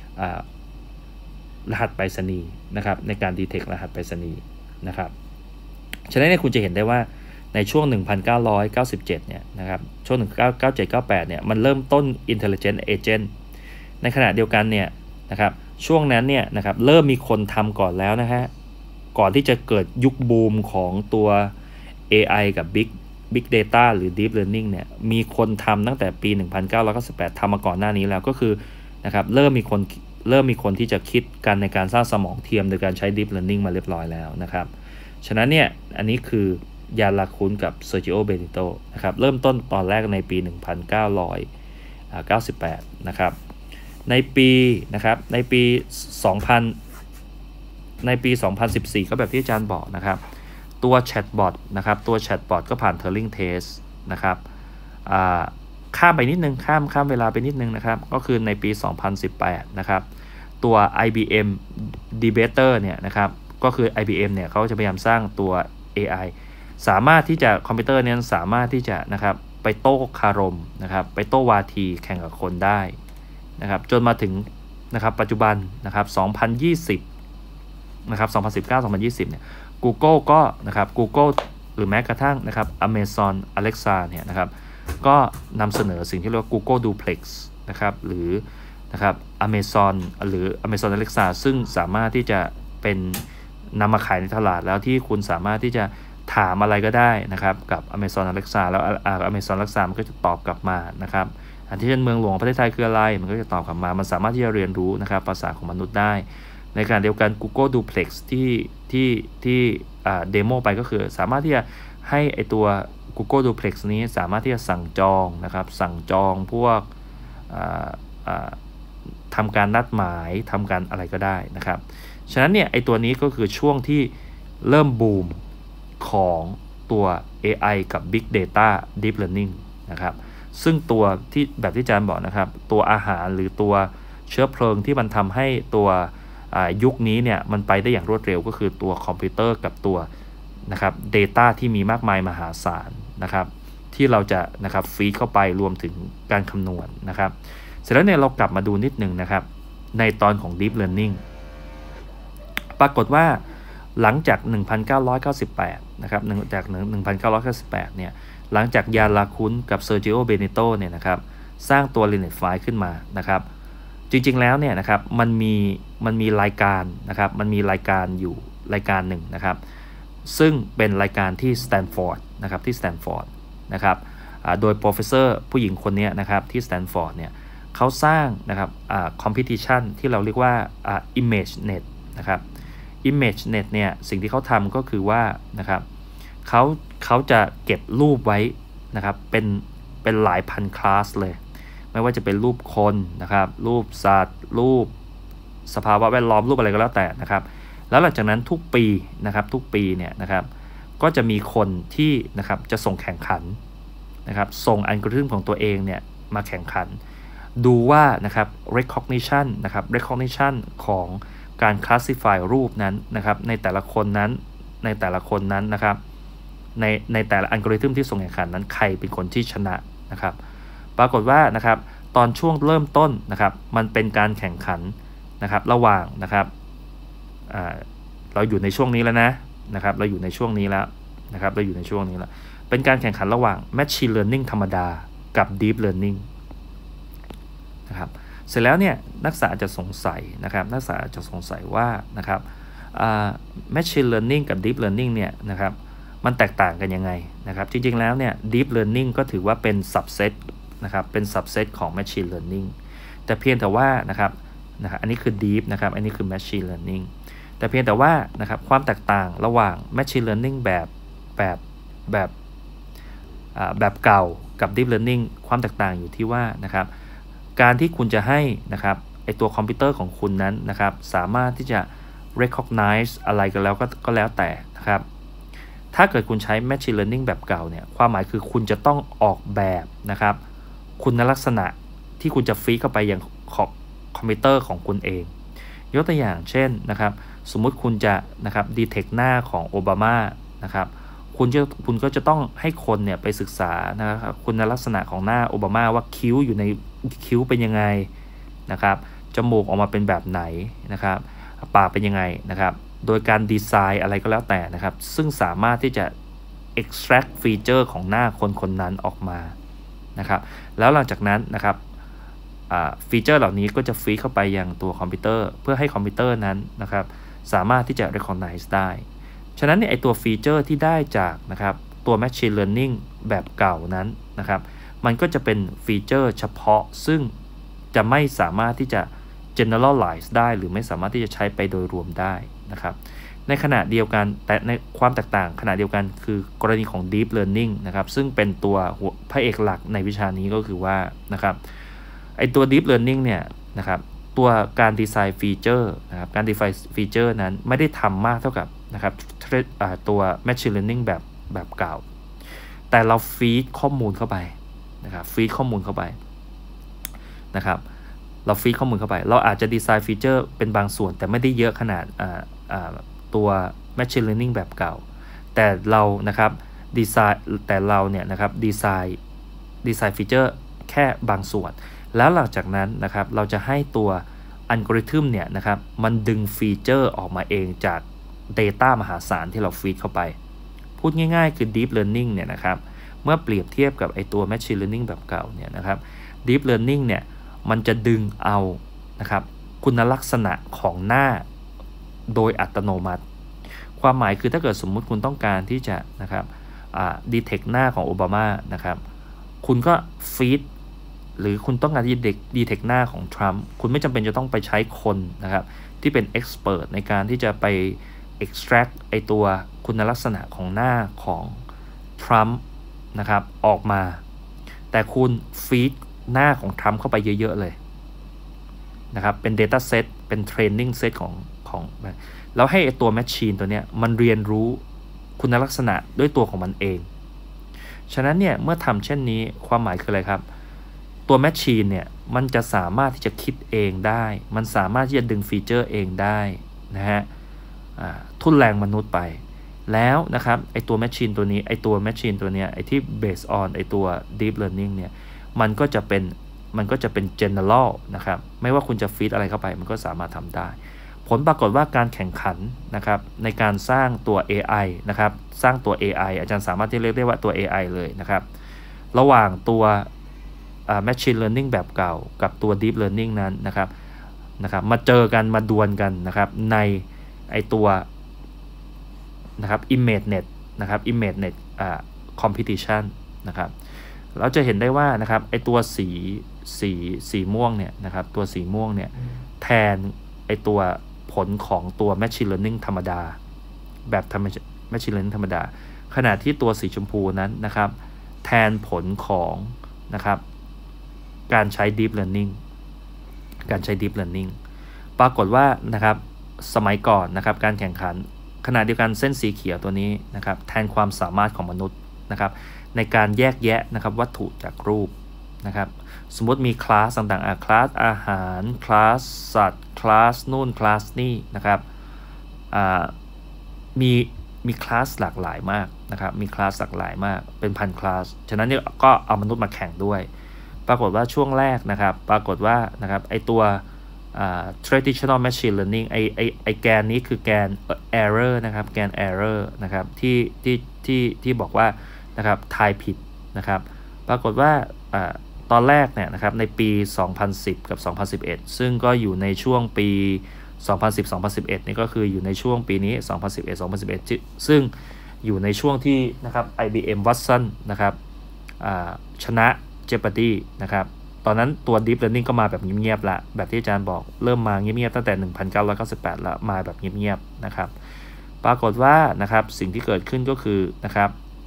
รหัสไปรษณีย์นะครับในการ detect รหัสไปรษณีย์นะครับฉะนั้นเนี่ยคุณจะเห็นได้ว่าในช่วง 1997 เนี่ยนะครับช่วง 1997-98 เนี่ยมันเริ่มต้น intelligent agent ในขณะเดียวกันเนี่ยนะครับช่วงนั้นเนี่ยนะครับเริ่มมีคนทำก่อนแล้วนะฮะก่อนที่จะเกิดยุคบูมของตัว AI กับ Big Data หรือ Deep Learning เนี่ยมีคนทำตั้งแต่ปี 1998 ทำมาก่อนหน้านี้แล้วก็คือนะครับเริ่มมีคนที่จะคิดกันในการสร้างสมองเทียมโดยการใช้ Deep Learning มาเรียบร้อยแล้วนะครับฉะนั้นเนี่ยอันนี้คือยานลาคุนกับเซอร์จิโอเบนิโตนะครับเริ่มต้นตอนแรกในปี 1998 นะครับในปีนะครับในปี 2014 ก็แบบที่อาจารย์บอกนะครับตัวแชทบอทนะครับตัวแชทบอทก็ผ่าน Turing Test นะครับข้ามไปนิดนึงข้ามเวลาไปนิดนึงนะครับก็คือในปี 2018 นะครับตัว IBM Debater เนี่ยนะครับก็คือ IBM เนี่ยเขาจะพยายามสร้างตัว AI สามารถที่จะคอมพิวเตอร์เนี่ยสามารถที่จะนะครับไปโต้คารมนะครับไปโต้วาทีแข่งกับคนได้นะครับจนมาถึงนะครับปัจจุบันนะครับ 2020 นะครับ 2019-2020 เนี่ย Google ก็นะครับ Google หรือแม้กระทั่งนะครับ Amazon Alexa เนี่ยนะครับก็นำเสนอสิ่งที่เรียกว่า Google Duplex นะครับหรือนะครับ Amazon หรือ Amazon Alexa ซึ่งสามารถที่จะเป็นนำมาขายในตลาดแล้วที่คุณสามารถที่จะถามอะไรก็ได้นะครับกับ Amazon Alexa แล้ว Amazon Alexa มันก็จะตอบกลับมานะครับอันที่เป็นเมืองหลวงประเทศไทยคืออะไรมันก็จะตอบกลับมามันสามารถที่จะเรียนรู้นะครับภาษาของมนุษย์ได้ในการเดียวกัน Google Duplex ที่เดโมไปก็คือสามารถที่จะให้ไอตัว Google Duplex นี้สามารถที่จะสั่งจองนะครับสั่งจองพวกทำการนัดหมายทำการอะไรก็ได้นะครับฉะนั้นเนี่ยไอตัวนี้ก็คือช่วงที่เริ่มบูมของตัว AI กับ Big Data Deep Learning นะครับซึ่งตัวที่แบบที่อาจารย์บอกนะครับตัวอาหารหรือตัวเชื้อเพลิงที่มันทำให้ตัวยุคนี้เนี่ยมันไปได้อย่างรวดเร็วก็คือตัวคอมพิวเตอร์กับตัวนะครับ Data ที่มีมากมายมหาศาลนะครับที่เราจะนะครับฟีดเข้าไปรวมถึงการคำนวณนะครับเสร็จแล้วเนี่ยเรากลับมาดูนิดนึงนะครับในตอนของ Deep Learning ปรากฏว่าหลังจาก 1998 นะครับจาก 1998 เนี่ยหลังจากยานลาคุนกับเซอร์จิโอเบนิโตเนี่ยนะครับสร้างตัว LeNet 5 ขึ้นมานะครับจริงๆแล้วเนี่ยนะครับมันมีรายการนะครับมันมีรายการอยู่รายการหนึ่งนะครับซึ่งเป็นรายการที่สแตนฟอร์ดนะครับที่สแตนฟอร์ดนะครับโดยโปรเฟสเซอร์ผู้หญิงคนนี้นะครับที่สแตนฟอร์ดเนี่ยเขาสร้างนะครับcompetition ที่เราเรียกว่า ImageNet นะครับ ImageNet เนี่ยสิ่งที่เขาทำก็คือว่านะครับเขาจะเก็บรูปไว้นะครับเป็นหลายพันคลาสเลยไม่ว่าจะเป็นรูปคนนะครับรูปสัตว์รูปสภาวะแวดล้อมรูปอะไรก็แล้วแต่นะครับแล้วหลังจากนั้นทุกปีนะครับทุกปีเนี่ยนะครับก็จะมีคนที่นะครับจะส่งแข่งขันนะครับส่งอัลกอริทึมของตัวเองเนี่ยมาแข่งขันดูว่านะครับ recognition นะครับ recognition ของการ classify รูปนั้นนะครับในแต่ละคนนั้นนะครับในแต่ละอัลกอริทึมที่ส่งแข่งขันนั้นใครเป็นคนที่ชนะนะครับปรากฏว่านะครับตอนช่วงเริ่มต้นนะครับมันเป็นการแข่งขันนะครับระหว่างนะครับเราอยู่ในช่วงนี้แล้วนะครับเราอยู่ในช่วงนี้แล้วนะครับเราอยู่ในช่วงนี้แล้วเป็นการแข่งขันระหว่าง Machine Learning ธรรมดากับ Deep Learning นะครับเสร็จแล้วเนี่ยนักศึกษาจะสงสัยนะครับนักศึกษาจะสงสัยว่านะครับMachine Learning กับ Deep Learning เนี่ยนะครับมันแตกต่างกันยังไงนะครับจริงๆแล้วเนี่ย Deep Learning ก็ถือว่าเป็น subset นะครับเป็น subset ของ Machine Learning แต่เพียงแต่ว่านะครับอันนี้คือ Deep นะครับอันนี้คือ Machine Learning แต่เพียงแต่ว่านะครับความแตกต่างระหว่าง Machine Learning แบบเก่ากับ Deep Learning ความแตกต่างอยู่ที่ว่านะครับการที่คุณจะให้นะครับไอตัวคอมพิวเตอร์ของคุณนั้นนะครับสามารถที่จะ recognize อะไรกันแล้วก็แล้วแต่นะครับถ้าเกิดคุณใช้ Machine Learning แบบเก่าเนี่ยความหมายคือคุณจะต้องออกแบบนะครับคุณลักษณะที่คุณจะฟีดเข้าไปยังคอมพิวเตอร์ของคุณเองยกตัวอย่างเช่นนะครับสมมุติคุณจะนะครับ detect หน้าของโอบามานะครับคุณก็จะต้องให้คนเนี่ยไปศึกษานะครับคุณลักษณะของหน้าโอบามาว่าคิ้วอยู่ในคิ้วเป็นยังไงนะครับจมูกออกมาเป็นแบบไหนนะครับปากเป็นยังไงนะครับโดยการดีไซน์อะไรก็แล้วแต่นะครับซึ่งสามารถที่จะ extract ฟีเจอร์ของหน้าคนนั้นออกมานะครับแล้วหลังจากนั้นนะครับฟีเจอร์เหล่านี้ก็จะฟีดเข้าไปยังตัวคอมพิวเตอร์เพื่อให้คอมพิวเตอร์นั้นนะครับสามารถที่จะ recognize ได้ฉะนั้นเนี่ยไอตัวฟีเจอร์ที่ได้จากนะครับตัว Machine Learning แบบเก่านั้นนะครับมันก็จะเป็นฟีเจอร์เฉพาะซึ่งจะไม่สามารถที่จะ generalize ได้หรือไม่สามารถที่จะใช้ไปโดยรวมได้นะครับในขณะเดียวกันแต่ในความแตกต่างขณะเดียวกันคือกรณีของ Deep Learning นะครับซึ่งเป็นตัวพระเอกหลักในวิชานี้ก็คือว่านะครับไอตัว Deep Learning เนี่ยนะครับตัวการดีไซน์ฟีเจอร์นะครับการดีไซน์ฟีเจอร์นั้นไม่ได้ทำมากเท่ากับนะครับตัว Machine Learning แบบเก่าแต่เราฟีดข้อมูลเข้าไปนะครับฟีดข้อมูลเข้าไปนะครับเราฟีดข้อมูลเข้าไปเราอาจจะดีไซน์ฟีเจอร์เป็นบางส่วนแต่ไม่ได้เยอะขนาดตัว Machine Learning แบบเก่าแต่เรานะครับดีไซน์ฟีเจอร์แค่บางส่วนแล้วหลังจากนั้นนะครับเราจะให้ตัวอัลกอริทึมเนี่ยนะครับมันดึงฟีเจอร์ออกมาเองจาก Data มหาศาลที่เราฟีดเข้าไปพูดง่ายๆคือ Deep Learning เนี่ยนะครับเมื่อเปรียบเทียบกับไอตัว Machine Learning แบบเก่าเนี่ยนะครับ Deep Learning เนี่ยมันจะดึงเอานะครับคุณลักษณะของหน้าโดยอัตโนมัติความหมายคือถ้าเกิดสมมุติคุณต้องการที่จะนะครับdetect หน้าของโอบามานะครับคุณก็ฟีดหรือคุณต้องการที่detect หน้าของทรัมป์คุณไม่จำเป็นจะต้องไปใช้คนนะครับที่เป็น expert ในการที่จะไป extract ไอตัวคุณลักษณะของหน้าของทรัมป์นะครับออกมาแต่คุณฟีดหน้าของทรัมป์เข้าไปเยอะๆเลยนะครับเป็น data set เป็น training set ของแล้วให้ตัว machine ตัวเนี้ยมันเรียนรู้คุณลักษณะด้วยตัวของมันเองฉะนั้นเนี่ยเมื่อทำเช่นนี้ความหมายคืออะไรครับตัว machine เนี่ยมันจะสามารถที่จะคิดเองได้มันสามารถที่จะดึงฟีเจอร์เองได้นะฮะทุ่นแรงมนุษย์ไปแล้วนะครับไอตัว machine ตัวนี้ไอตัว machine ตัวเนี้ยไอที่ based on ไอตัว deep learning เนี่ยมันก็จะเป็น general นะครับไม่ว่าคุณจะฟีดอะไรเข้าไปมันก็สามารถทำได้ผลปรากฏว่าการแข่งขันนะครับในการสร้างตัว AI นะครับสร้างตัว AI อาจารย์สามารถที่เรียกได้ว่าตัว AI เลยนะครับระหว่างตัวMachine Learning แบบเก่ากับตัว Deep Learning นั้นนะครับมาเจอกันมาดวลกันนะครับในไอตัวนะครับ ImageNet นะครับ ImageNet Competition นะครับเราจะเห็นได้ว่านะครับไอตัวสีม่วงเนี่ยนะครับตัวสีม่วงเนี่ยแทนไอตัวผลของตัว Machine Learning ธรรมดาแบบ Machine Learning ธรรมดาขณะที่ตัวสีชมพูนั้นนะครับแทนผลของนะครับการใช้ Deep Learning ปปรากฏว่านะครับสมัยก่อนนะครับการแข่งขันขณะเดียวกันเส้นสีเขียวตัวนี้นะครับแทนความสามารถของมนุษย์นะครับในการแยกแยะนะครับวัตถุจากรูปนะครับสมมติมีคลาสต่างๆคลาสอาหารคลาสสัตว์คลาสนู่นคลาสนี่นะครับมีคลาสหลากหลายมากนะครับมีคลาสหลากหลายมากเป็นพันคลาสฉะนั้นเนี่ยก็เอามนุษย์มาแข่งด้วยปรากฏว่าช่วงแรกนะครับปรากฏว่านะครับไอตัวtraditional machine learning ไอแกนนี้คือแกน error นะครับแกน error นะครับที่บอกว่านะครับทายผิดนะครับปรากฏว่าตอนแรกเนี่ยนะครับในปี 2010 กับ 2011 ซึ่งก็อยู่ในช่วงปี 2010-2011 นี่ก็คืออยู่ในช่วงปีนี้ 2011 ซึ่งอยู่ในช่วงที่นะครับ IBM Watson นะครับชนะ Jeopardy นะครับตอนนั้นตัว Deep Learning ก็มาแบบเงียบๆละแบบที่อาจารย์บอกเริ่มมาเงียบๆตั้งแต่ 1998 แล้วมาแบบเงียบๆนะครับปรากฏว่านะครับสิ่งที่เกิดขึ้นก็คือนะครับ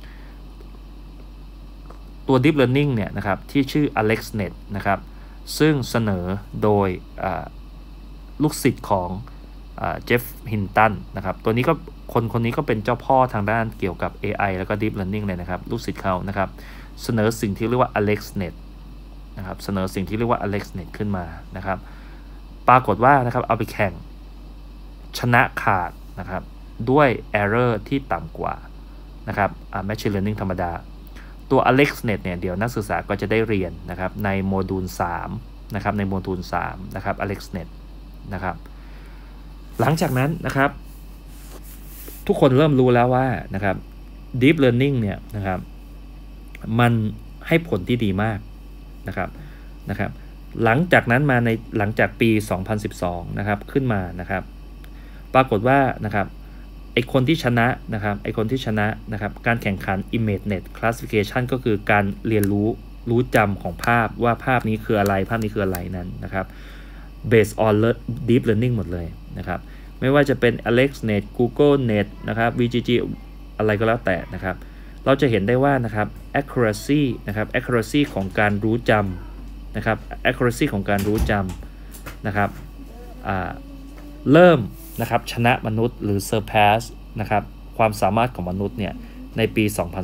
ตัว Deep Learning เนี่ยนะครับที่ชื่อ AlexNet นะครับซึ่งเสนอโดยลูกศิษย์ของเจฟฟ์ฮินตันนะครับตัวนี้ก็คนนี้ก็เป็นเจ้าพ่อทางด้านเกี่ยวกับ AI แล้วก็ Deep Learning เลยนะครับลูกศิษย์เขานะครับเสนอสิ่งที่เรียกว่า AlexNet นะครับเสนอสิ่งที่เรียกว่า AlexNet ขึ้นมานะครับปรากฏว่านะครับเอาไปแข่งชนะขาดนะครับด้วย error ที่ต่ำกว่านะครับMachine Learning ธรรมดาตัว AlexNet เนี่ยเดี๋ยวนักศึกษาก็จะได้เรียนนะครับในโมดูล3นะครับในโมดูล3นะครับ AlexNet นะครับหลังจากนั้นนะครับทุกคนเริ่มรู้แล้วว่านะครับ Deep Learning เนี่ยนะครับมันให้ผลที่ดีมากนะครับหลังจากนั้นมาหลังจากปี 2012 นะครับขึ้นมานะครับปรากฏว่านะครับไอคนที่ชนะนะครับการแข่งขัน ImageNet Classification ก็คือการเรียนรู้จำของภาพว่าภาพนี้คืออะไรภาพนี้คืออะไรนั้นนะครับ based on deep learning หมดเลยนะครับไม่ว่าจะเป็น AlexNet GoogleNet นะครับ VGG อะไรก็แล้วแต่นะครับเราจะเห็นได้ว่านะครับ accuracy ของการรู้จำนะครับ accuracy ของการรู้จำนะครับเริ่มนะครับชนะมนุษย์หรือ surpass นะครับความสามารถของมนุษย์เนี่ยในปี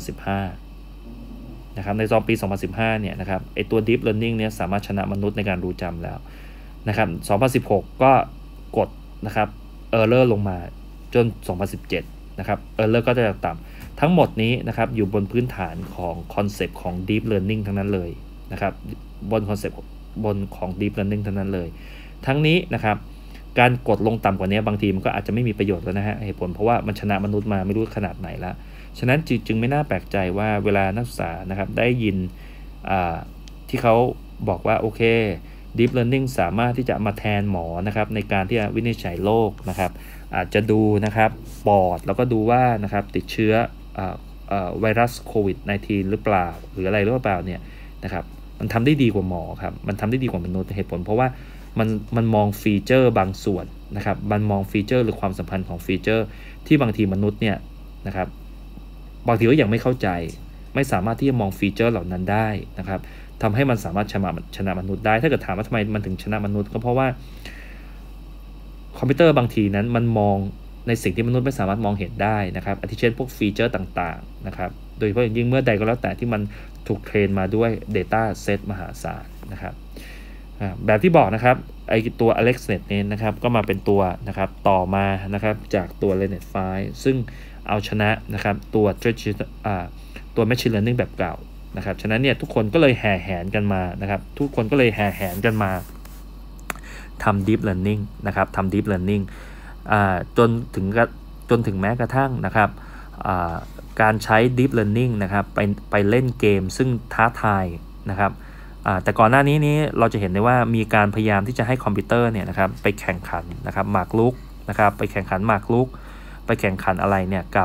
2015นะครับในตอนปี 2015 เนี่ยนะครับไอตัว deep learning เนี่ยสามารถชนะมนุษย์ในการรู้จำแล้วนะครับ2016 ก็กดนะครับ error ลงมาจน 2017 นะครับ error ก็จะต่ำทั้งหมดนี้นะครับอยู่บนพื้นฐานของคอนเซปต์ของ deep learning ทั้งนั้นเลยนะครับบนคอนเซปต์บนของ deep learning ทั้งนั้นเลยทั้งนี้นะครับการกดลงต่ำกว่านี้บางทีมันก็อาจจะไม่มีประโยชน์แล้วนะฮะเหตุผลเพราะว่ามันชนะมนุษย์มาไม่รู้ขนาดไหนแล้วฉะนั้นจึงไม่น่าแปลกใจว่าเวลานักศึกษานะครับได้ยินที่เขาบอกว่าโอเค Deep Learning สามารถที่จะมาแทนหมอนะครับในการที่จะวินิจฉัยโรคนะครับอาจจะดูนะครับปอดแล้วก็ดูว่านะครับติดเชื้อไวรัสโควิด -19 หรือเปล่าหรืออะไรหรือเปล่าเนี่ยนะครับมันทำได้ดีกว่าหมอครับมันทำได้ดีกว่ามนุษย์เหตุผลเพราะว่ามันมองฟีเจอร์บางส่วนนะครับมันมองฟีเจอร์หรือความสัมพันธ์ของฟีเจอร์ที่บางทีมนุษย์เนี่ยนะครับบางทีก็ยังไม่เข้าใจไม่สามารถที่จะมองฟีเจอร์เหล่านั้นได้นะครับทำให้มันสามารถชนะมนุษย์ได้ถ้าเกิดถามว่าทำไมมันถึงชนะมนุษย์ก็เพราะว่าคอมพิวเตอร์บางทีนั้นมันมองในสิ่งที่มนุษย์ไม่สามารถมองเห็นได้นะครับอาทิเช่นพวกฟีเจอร์ต่างๆนะครับโดยเฉพาะอย่างยิ่งเมื่อใดก็แล้วแต่ที่มันถูกเทรนมาด้วย Data Set มหาศาลนะครับแบบที่บอกนะครับไอตัว AlexNet เนี่ยนะครับก็มาเป็นตัวนะครับต่อมานะครับจากตัว LeNet 5ซึ่งเอาชนะนะครับตัวMachine Learning แบบเก่านะครับฉะนั้นเนี่ยทุกคนก็เลยแห่แหนกันมานะครับทุกคนก็เลยแห่แหนกันมาทำ Deep Learning นะครับทำ Deep Learning จนถึงแม้กระทั่งนะครับการใช้ Deep Learning นะครับไปเล่นเกมซึ่งท้าทายนะครับแต่ก่อนหน้านี้เราจะเห็นได้ว่ามีการพยายามที่จะให้คอมพิวเตอร์เนี่ยนะครับไปแข่งขันนะครับหมากรุกนะครับไปแข่งขันหมากรุกไปแข่งขันอะไรเนี่ยกับ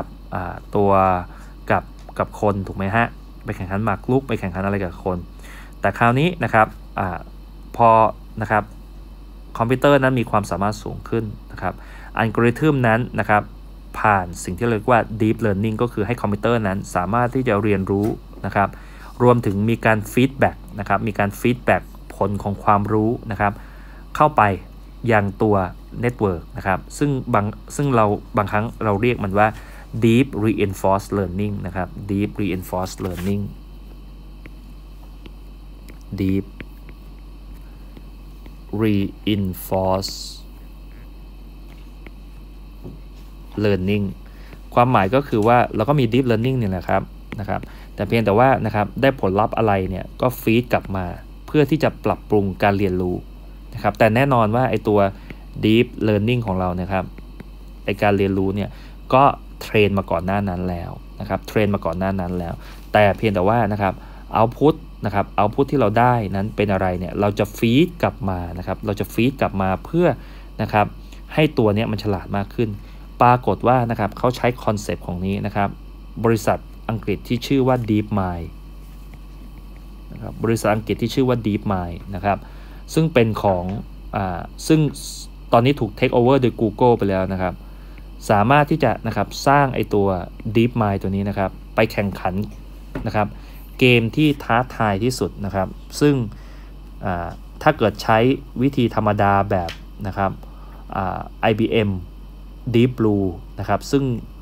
กับคนถูกไหมฮะไปแข่งขันหมากรุกไปแข่งขันอะไรกับคนแต่คราวนี้นะครับพอนะครับคอมพิวเตอร์นั้นมีความสามารถสูงขึ้นนะครับอัลกอริทึมนั้นนะครับผ่านสิ่งที่เรียกว่า Deep Learning ก็คือให้คอมพิวเตอร์นั้นสามารถที่จะเรียนรู้นะครับรวมถึงมีการฟีดแบ็กนะครับมีการฟีดแบ็กผลของความรู้นะครับเข้าไปยังตัว network นะครับซึ่งเราบางครั้งเราเรียกมันว่า deep reinforced learning นะครับ deep reinforced learning deep reinforced learning ความหมายก็คือว่าเราก็มี deep learning เนี่ยนะครับแต่เพียงแต่ว่านะครับได้ผลลัพธ์อะไรเนี่ยก็ฟีดกลับมาเพื่อที่จะปรับปรุงการเรียนรู้นะครับแต่แน่นอนว่าไอตัว deep learning ของเรานะครับไอการเรียนรู้เนี่ยก็เทรนมาก่อนหน้านั้นแล้วนะครับเทรนมาก่อนหน้านั้นแล้วแต่เพียงแต่ว่านะครับ output นะครับ output ที่เราได้นั้นเป็นอะไรเนี่ยเราจะฟีดกลับมานะครับเราจะฟีดกลับมาเพื่อนะครับให้ตัวเนี้ยมันฉลาดมากขึ้นปรากฏว่านะครับเขาใช้คอนเซปต์ของนี้นะครับบริษัทอังกฤษที่ชื่อว่า DeepMind นะครับบริษัทอังกฤษที่ชื่อว่า DeepMind นะครับซึ่งเป็นของซึ่งตอนนี้ถูก take over โดย Google ไปแล้วนะครับสามารถที่จะนะครับสร้างไอตัว DeepMind ตัวนี้นะครับไปแข่งขันนะครับเกมที่ท้าทายที่สุดนะครับซึ่งถ้าเกิดใช้วิธีธรรมดาแบบนะครับIBM Deep Blue นะครับซึ่ง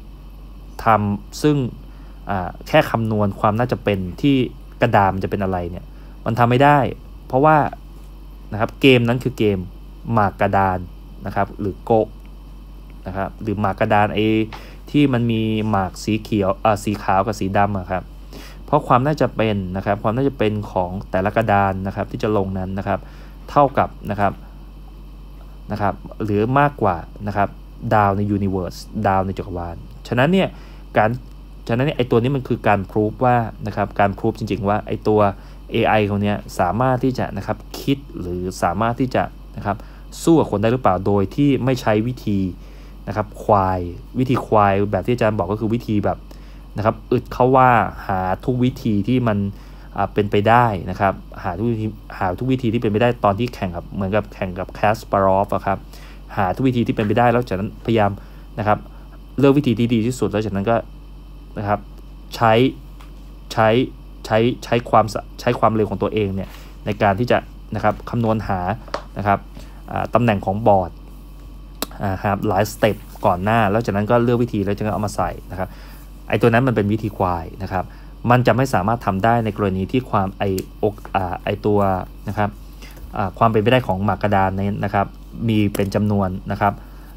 แค่คำนวณความน่าจะเป็นที่กระดานจะเป็นอะไรเนี่ยมันทำไม่ได้เพราะว่านะครับเกมนั้นคือเกมหมากกระดานนะครับหรือโกะนะครับหรือหมากกระดานที่มันมีหมากสีเขียวสีขาวกับสีดำครับเพราะความน่าจะเป็นนะครับความน่าจะเป็นของแต่ละกระดานนะครับที่จะลงนั้นนะครับเท่ากับนะครับหรือมากกว่านะครับดาวในยูนิเวิร์สดาวในจักรวาลฉะนั้นเนี่ยไอตัวนี้มันคือการพิสูจว่านะครับการพิสูจจริงๆว่าไอตัว AI ของเนี้ยสามารถที่จะนะครับคิดหรือสามารถที่จะนะครับสู้กับคนได้หรือเปล่าโดยที่ไม่ใช้วิธีนะครับวิธีควายแบบที่อาจารย์บอกก็คือวิธีแบบนะครับอึดเขาว่าหาทุกวิธีที่มันเป็นไปได้นะครับหาทุกวิธีที่เป็นไปได้ตอนที่แข่งกับเหมือนกับแข่งกับแคสปารอฟครับหาทุกวิธีที่เป็นไปได้แล้วจากนั้นพยายามนะครับเลือกวิธีที่ดีที่สุดแล้วจากนั้นก็นะครับใช้ความเร็วของตัวเองเนี่ยในการที่จะนะครับคำนวณหานะครับตำแหน่งของบอร์ดครับหลายสเต็ปก่อนหน้าแล้วจากนั้นก็เลือกวิธีแล้วจะเอามาใส่นะครับไอตัวนั้นมันเป็นวิธีควายนะครับมันจะไม่สามารถทำได้ในกรณีที่ความไอตัวนะครับความเป็นไปได้ของหมากกระดานนี้นะครับมีเป็นจำนวนนะครับ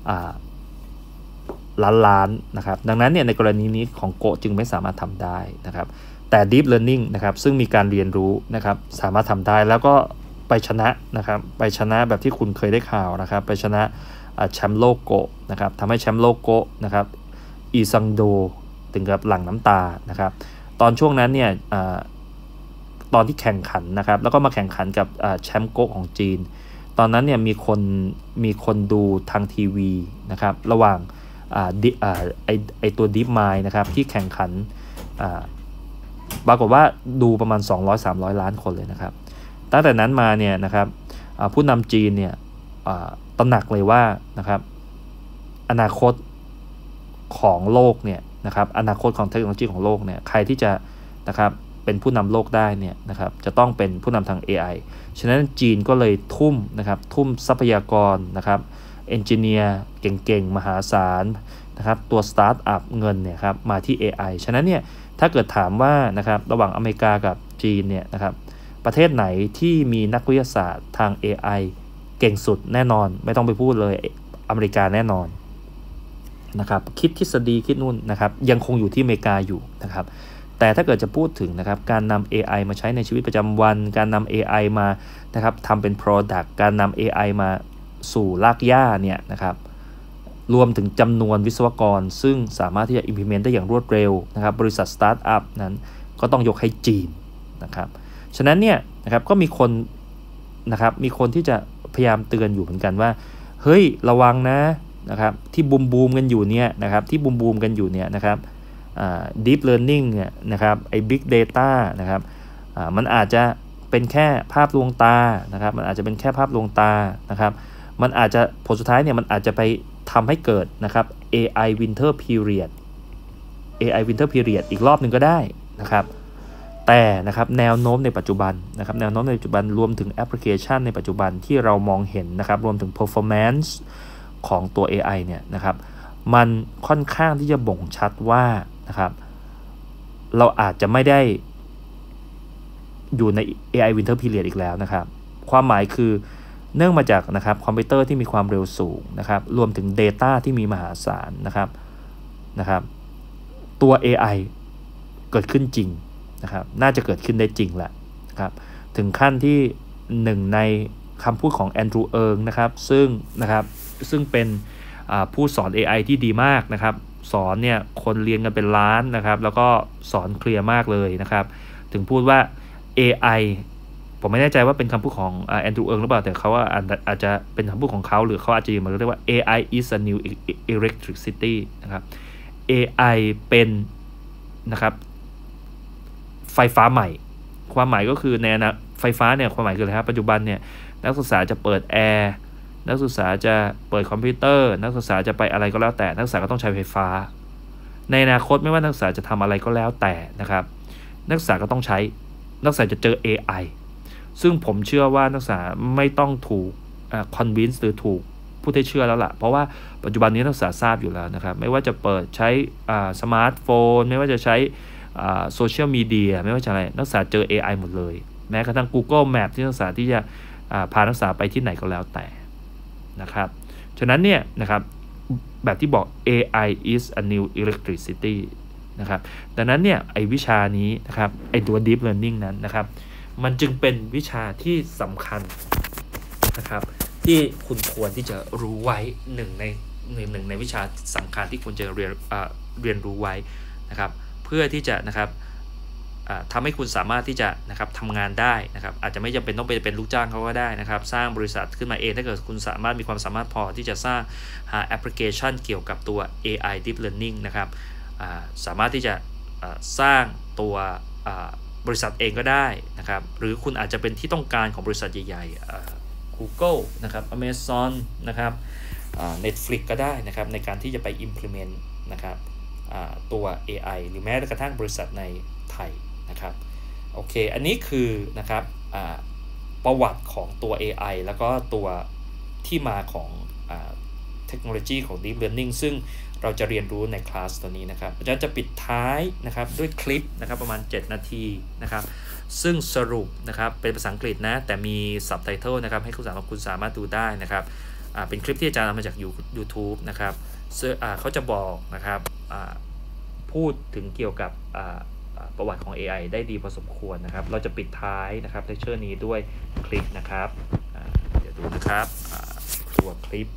ล้านนะครับดังนั้นเนี่ยในกรณีนี้ของโกจึงไม่สามารถทำได้นะครับแต่ Deep Learning นะครับซึ่งมีการเรียนรู้นะครับสามารถทำได้แล้วก็ไปชนะนะครับไปชนะแบบที่คุณเคยได้ข่าวนะครับไปชนะแชมป์โลกโกนะครับทำให้แชมป์โลกโกนะครับอีซังโดถึงกับหลั่งน้ำตานะครับตอนช่วงนั้นเนี่ยตอนที่แข่งขันนะครับแล้วก็มาแข่งขันกับแชมป์โกของจีนตอนนั้นเนี่ยมีคนดูทางทีวีนะครับระหว่างไอตัว DeepMind นะครับที่แข่งขันปรากฏว่าดูประมาณ 200-300 ล้านคนเลยนะครับตั้งแต่นั้นมาเนี่ยนะครับผู้นำจีนเนี่ยตระหนักเลยว่านะครับอนาคตของโลกเนี่ยนะครับอนาคตของเทคโนโลยีของโลกเนี่ยใครที่จะนะครับเป็นผู้นำโลกได้เนี่ยนะครับจะต้องเป็นผู้นำทาง AI ฉะนั้นจีนก็เลยทุ่มทรัพยากรนะครับเอนจิเนียร์เก่งๆมหาศาลนะครับตัวสตาร์ทอัพเงินเนี่ยครับมาที่ AI ฉะนั้นเนี่ยถ้าเกิดถามว่านะครับระหว่างอเมริกากับจีนเนี่ยนะครับประเทศไหนที่มีนักวิทยาศาสตร์ทาง AI เก่งสุดแน่นอนไม่ต้องไปพูดเลยอเมริกาแน่นอนนะครับคิดทฤษฎีคิดนู่นนะครับยังคงอยู่ที่อเมริกาอยู่นะครับแต่ถ้าเกิดจะพูดถึงนะครับการนำ AI มาใช้ในชีวิตประจำวันการนำ AI มานะครับทำเป็น Product การนำ AI มาสู่รากหญ้าเนี่ยนะครับรวมถึงจำนวนวิศวกรซึ่งสามารถที่จะ implement ได้อย่างรวดเร็วนะครับบริษัทสตาร์ทอัพนั้นก็ต้องยกให้จีนนะครับฉะนั้นเนี่ยนะครับก็มีคนที่จะพยายามเตือนอยู่เหมือนกันว่าเฮ้ยระวังนะครับที่บูมกันอยู่เนี่ยนะครับที่บูมกันอยู่เนี่ยนะครับdeep learning เนี่ยนะครับไอ้ big data นะครับมันอาจจะเป็นแค่ภาพลวงตานะครับมันอาจจะเป็นแค่ภาพลวงตานะครับมันอาจจะผลสุดท้ายเนี่ยมันอาจจะไปทำให้เกิดนะครับ AI winter period อีกรอบหนึ่งก็ได้นะครับแต่นะครับแนวโน้มในปัจจุบันนะครับแนวโน้มในปัจจุบันรวมถึงแอปพลิเคชันในปัจจุบันที่เรามองเห็นนะครับรวมถึง performance ของตัว AI เนี่ยนะครับมันค่อนข้างที่จะบ่งชัดว่านะครับเราอาจจะไม่ได้อยู่ใน AI Winter Period อีกแล้วนะครับความหมายคือเนื่องมาจากนะครับคอมพิวเตอร์ที่มีความเร็วสูงนะครับรวมถึง Data ที่มีมหาศาลนะครับตัว AI เกิดขึ้นจริงนะครับน่าจะเกิดขึ้นได้จริงแหละนะครับถึงขั้นที่หนึ่งในคำพูดของแอนดรูว์เอิงนะครับซึ่งเป็นผู้สอน AI ที่ดีมากนะครับสอนเนี่ยคนเรียนกันเป็นล้านนะครับแล้วก็สอนเคลียร์มากเลยนะครับถึงพูดว่า AI ผมไม่แน่ใจว่าเป็นคำพูดของแอนดรูว์เอิงหรือเปล่าแต่เขาว่าอาจจะเป็นคำพูดของเขาหรือเขาอาจจะมาเรียกว่า AI is a new electricity นะครับ AI เป็นนะครับไฟฟ้าใหม่ความหมายก็คือในไฟฟ้าเนี่ยความหมายคืออะไรครับปัจจุบันเนี่ยนักศึกษาจะเปิดแอร์นักศึกษาจะเปิดคอมพิวเตอร์นักศึกษาจะไปอะไรก็แล้วแต่นักศึกษาก็ต้องใช้ไฟฟ้าในอนาคตไม่ว่านักศึกษาจะทำอะไรก็แล้วแต่นะครับนักศึกษาก็ต้องใช้นักศึกษาจะเจอ AI ซึ่งผมเชื่อว่านักศึกษาไม่ต้องถูกconvince หรือถูกพูดให้เชื่อแล้วล่ะเพราะว่าปัจจุบันนี้นักศึกษาทราบอยู่แล้วนะครับไม่ว่าจะเปิดใช้สมาร์ทโฟนไม่ว่าจะใช้โซเชียลมีเดียไม่ว่าจะอะไรนักศึกษาเจอ AI หมดเลยแม้กระทั่ง Google Map ที่นักศึกษาที่จะพานักศึกษาไปที่ไหนก็แล้วแต่นะครับฉะนั้นเนี่ยนะครับแบบที่บอก AI is a new electricity นะครับดังนั้นเนี่ยไอวิชานี้นะครับไอตัว deep learning นั้นนะครับมันจึงเป็นวิชาที่สำคัญนะครับที่คุณควรที่จะรู้ไว้หนึ่งในวิชาสำคัญที่คุณจะเรียนรู้ไว้นะครับเพื่อที่จะนะครับทำให้คุณสามารถที่จะนะครับทำงานได้นะครับอาจจะไม่จำเป็นต้องไปเป็นลูกจ้างเขาก็ได้นะครับสร้างบริษัทขึ้นมาเองถ้าเกิดคุณสามารถมีความสามารถพอที่จะสร้างแอปพลิเคชันเกี่ยวกับตัว AI Deep Learning นะครับสามารถที่จะสร้างตัวบริษัทเองก็ได้นะครับหรือคุณอาจจะเป็นที่ต้องการของบริษัทใหญ่ๆGoogle นะครับ Amazon นะครับNetflix ก็ได้นะครับในการที่จะไป implement นะครับตัว AI หรือแม้กระทั่งบริษัทในไทยนะครับโอเคอันนี้คือนะครับประวัติของตัว AI แล้วก็ตัวที่มาของเทคโนโลยีของ Deep Learning ซึ่งเราจะเรียนรู้ในคลาสตัวนี้นะครับอาจารย์จะปิดท้ายนะครับด้วยคลิปนะครับประมาณ7นาทีนะครับซึ่งสรุปนะครับเป็นภาษาอังกฤษนะแต่มีซับไตเติลนะครับให้คุณสามารถดูได้นะครับเป็นคลิปที่อาจารย์เอามาจาก YouTube นะครับซึ่งเขาจะบอกนะครับพูดถึงเกี่ยวกับประวัติของ AI ได้ดีพอสมควรนะครับเราจะปิดท้ายนะครับเลคเชอร์นี้ด้วยคลิปนะครับเดี๋ยวดูนะครับตัวคลิป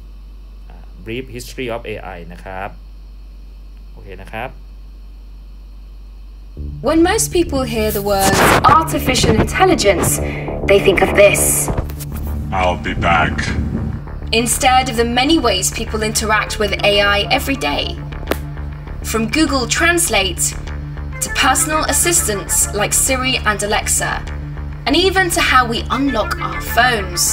Brief History of AI นะครับโอเคนะครับ When most people hear the word artificial intelligence, they think of this. I'll be back. Instead of the many ways people interact with AI every day. From Google Translate to personal assistants like Siri and Alexa, and even to how we unlock our phones.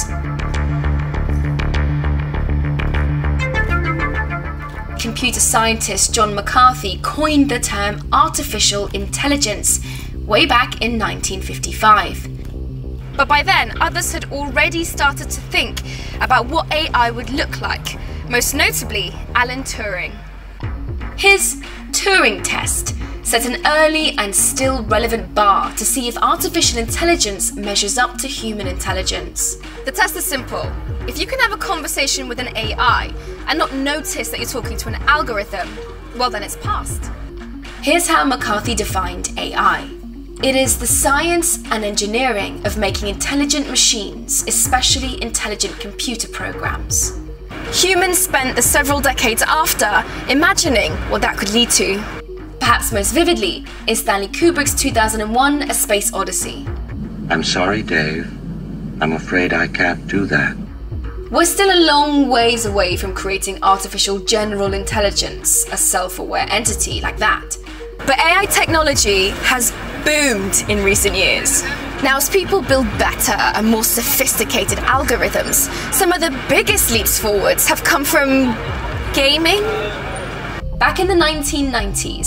Computer scientist John McCarthy coined the term artificial intelligence way back in 1955. But by then, others had already started to think about what AI would look like, most notably Alan Turing. His Turing test set an early and still relevant bar to see if artificial intelligence measures up to human intelligence. The test is simple. If you can have a conversation with an AI and not notice that you're talking to an algorithm, well then it's passed. Here's how McCarthy defined AI. It is the science and engineering of making intelligent machines, especially intelligent computer programs. Humans spent the several decades after imagining what that could lead to. Perhaps most vividly is Stanley Kubrick's 2001 A Space Odyssey. I'm sorry, Dave. I'm afraid I can't do that. We're still a long ways away from creating artificial general intelligence, a self-aware entity like that. But AI technology has boomed in recent years. Now, as people build better and more sophisticated algorithms, some of the biggest leaps forwards have come from gaming. Back in the 1990s,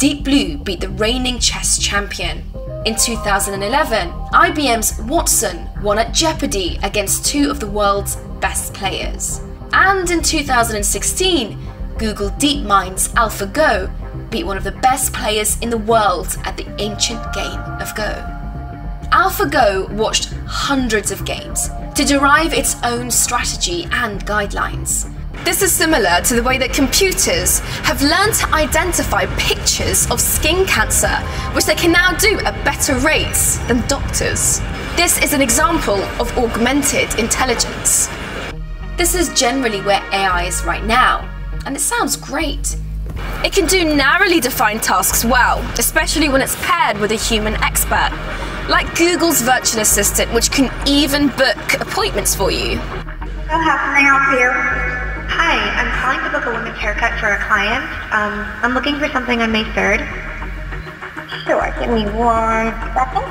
Deep Blue beat the reigning chess champion. In 2011, IBM's Watson won at Jeopardy against two of the world's best players. And in 2016, Google DeepMind's AlphaGo beat one of the best players in the world at the ancient game of Go. AlphaGo watched hundreds of games to derive its own strategy and guidelines. This is similar to the way that computers have learned to identify pictures of skin cancer, which they can now do at better rates than doctors. This is an example of augmented intelligence. This is generally where AI is right now, and it sounds great. It can do narrowly defined tasks well, especially when it's paired with a human expert, like Google's virtual assistant, which can even book appointments for you. So how can I help you? Hi, I'm calling to book a women's haircut for a client. I'm looking for something on May 3rd. Sure, give me 1 second.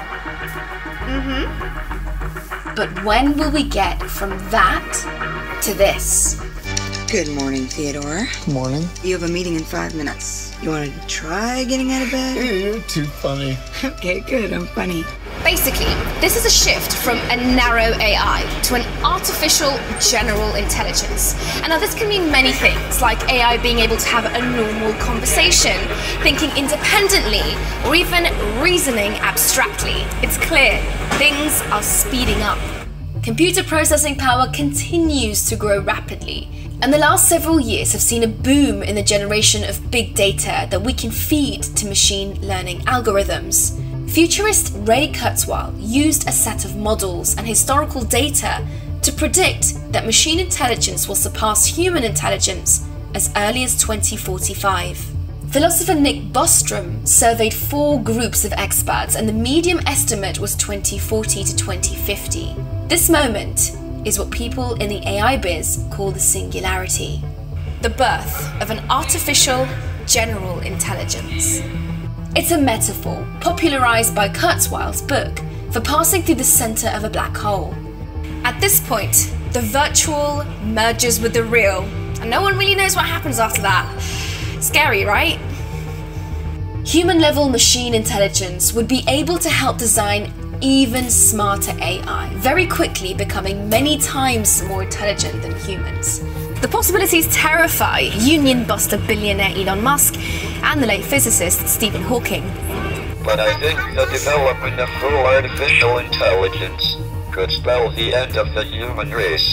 But when will we get from that to this? Good morning, Theodore. Morning. You have a meeting in 5 minutes. You want to try getting out of bed? You're too funny. Okay, good. I'm funny. Basically, this is a shift from a narrow AI to an artificial general intelligence. And now this can mean many things, like AI being able to have a normal conversation, thinking independently, or even reasoning abstractly. It's clear, things are speeding up. Computer processing power continues to grow rapidly, and the last several years have seen a boom in the generation of big data that we can feed to machine learning algorithms. Futurist Ray Kurzweil used a set of models and historical data to predict that machine intelligence will surpass human intelligence as early as 2045. Philosopher Nick Bostrom surveyed 4 groups of experts, and the median estimate was 2040 to 2050. This moment is what people in the AI biz call the singularity, the birth of an artificial general intelligence. It's a metaphor popularized by Kurzweil's book for passing through the center of a black hole. At this point, the virtual merges with the real, and no one really knows what happens after that. Scary, right? Human-level machine intelligence would be able to help design even smarter AI, very quickly becoming many times more intelligent than humans. The possibilities terrify union buster billionaire Elon Musk and the late physicist Stephen Hawking. But I think the development of full artificial intelligence could spell the end of the human race.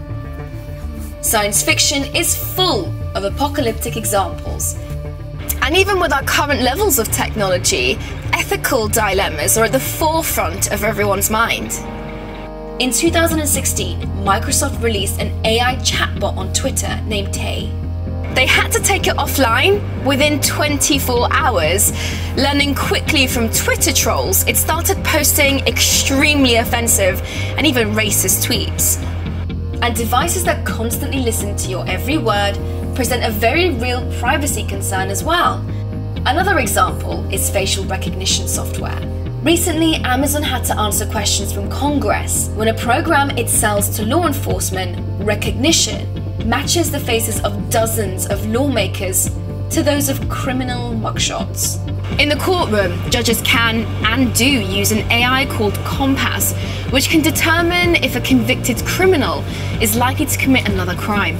Science fiction is full of apocalyptic examples. And even with our current levels of technology, ethical dilemmas are at the forefront of everyone's mind. In 2016, Microsoft released an AI chatbot on Twitter named Tay. They had to take it offline within 24 hours. Learning quickly from Twitter trolls, it started posting extremely offensive and even racist tweets. And devices that constantly listen to your every word present a very real privacy concern as well. Another example is facial recognition software. Recently, Amazon had to answer questions from Congress when a program it sells to law enforcement, Rekognition, matches the faces of dozens of lawmakers to those of criminal mugshots. In the courtroom, judges can and do use an AI called Compass, which can determine if a convicted criminal is likely to commit another crime.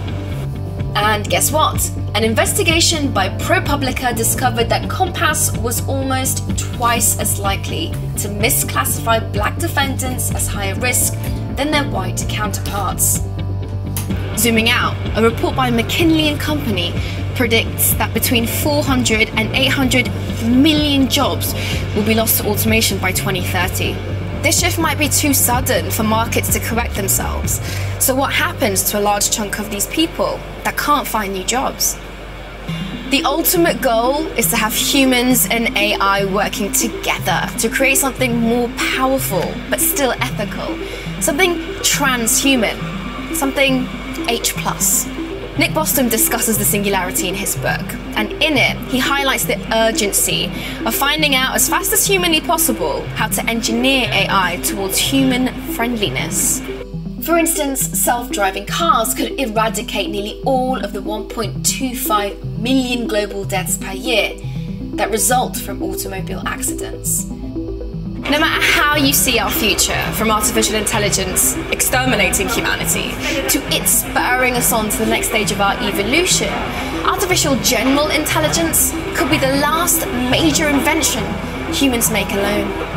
And guess what? An investigation by ProPublica discovered that Compass was almost twice as likely to misclassify black defendants as higher risk than their white counterparts. Zooming out, a report by McKinsey & Company predicts that between 400 and 800 million jobs will be lost to automation by 2030. This shift might be too sudden for markets to correct themselves. So what happens to a large chunk of these people that can't find new jobs? The ultimate goal is to have humans and AI working together to create something more powerful but still ethical, something transhuman, something H+. Nick Bostrom discusses the singularity in his book, and in it, he highlights the urgency of finding out as fast as humanly possible how to engineer AI towards human friendliness. For instance, self-driving cars could eradicate nearly all of the 1.25 million global deaths per year, that result from automobile accidents. No matter how you see our future, from artificial intelligence exterminating humanity to it spurring us on to the next stage of our evolution, artificial general intelligence could be the last major invention humans make alone.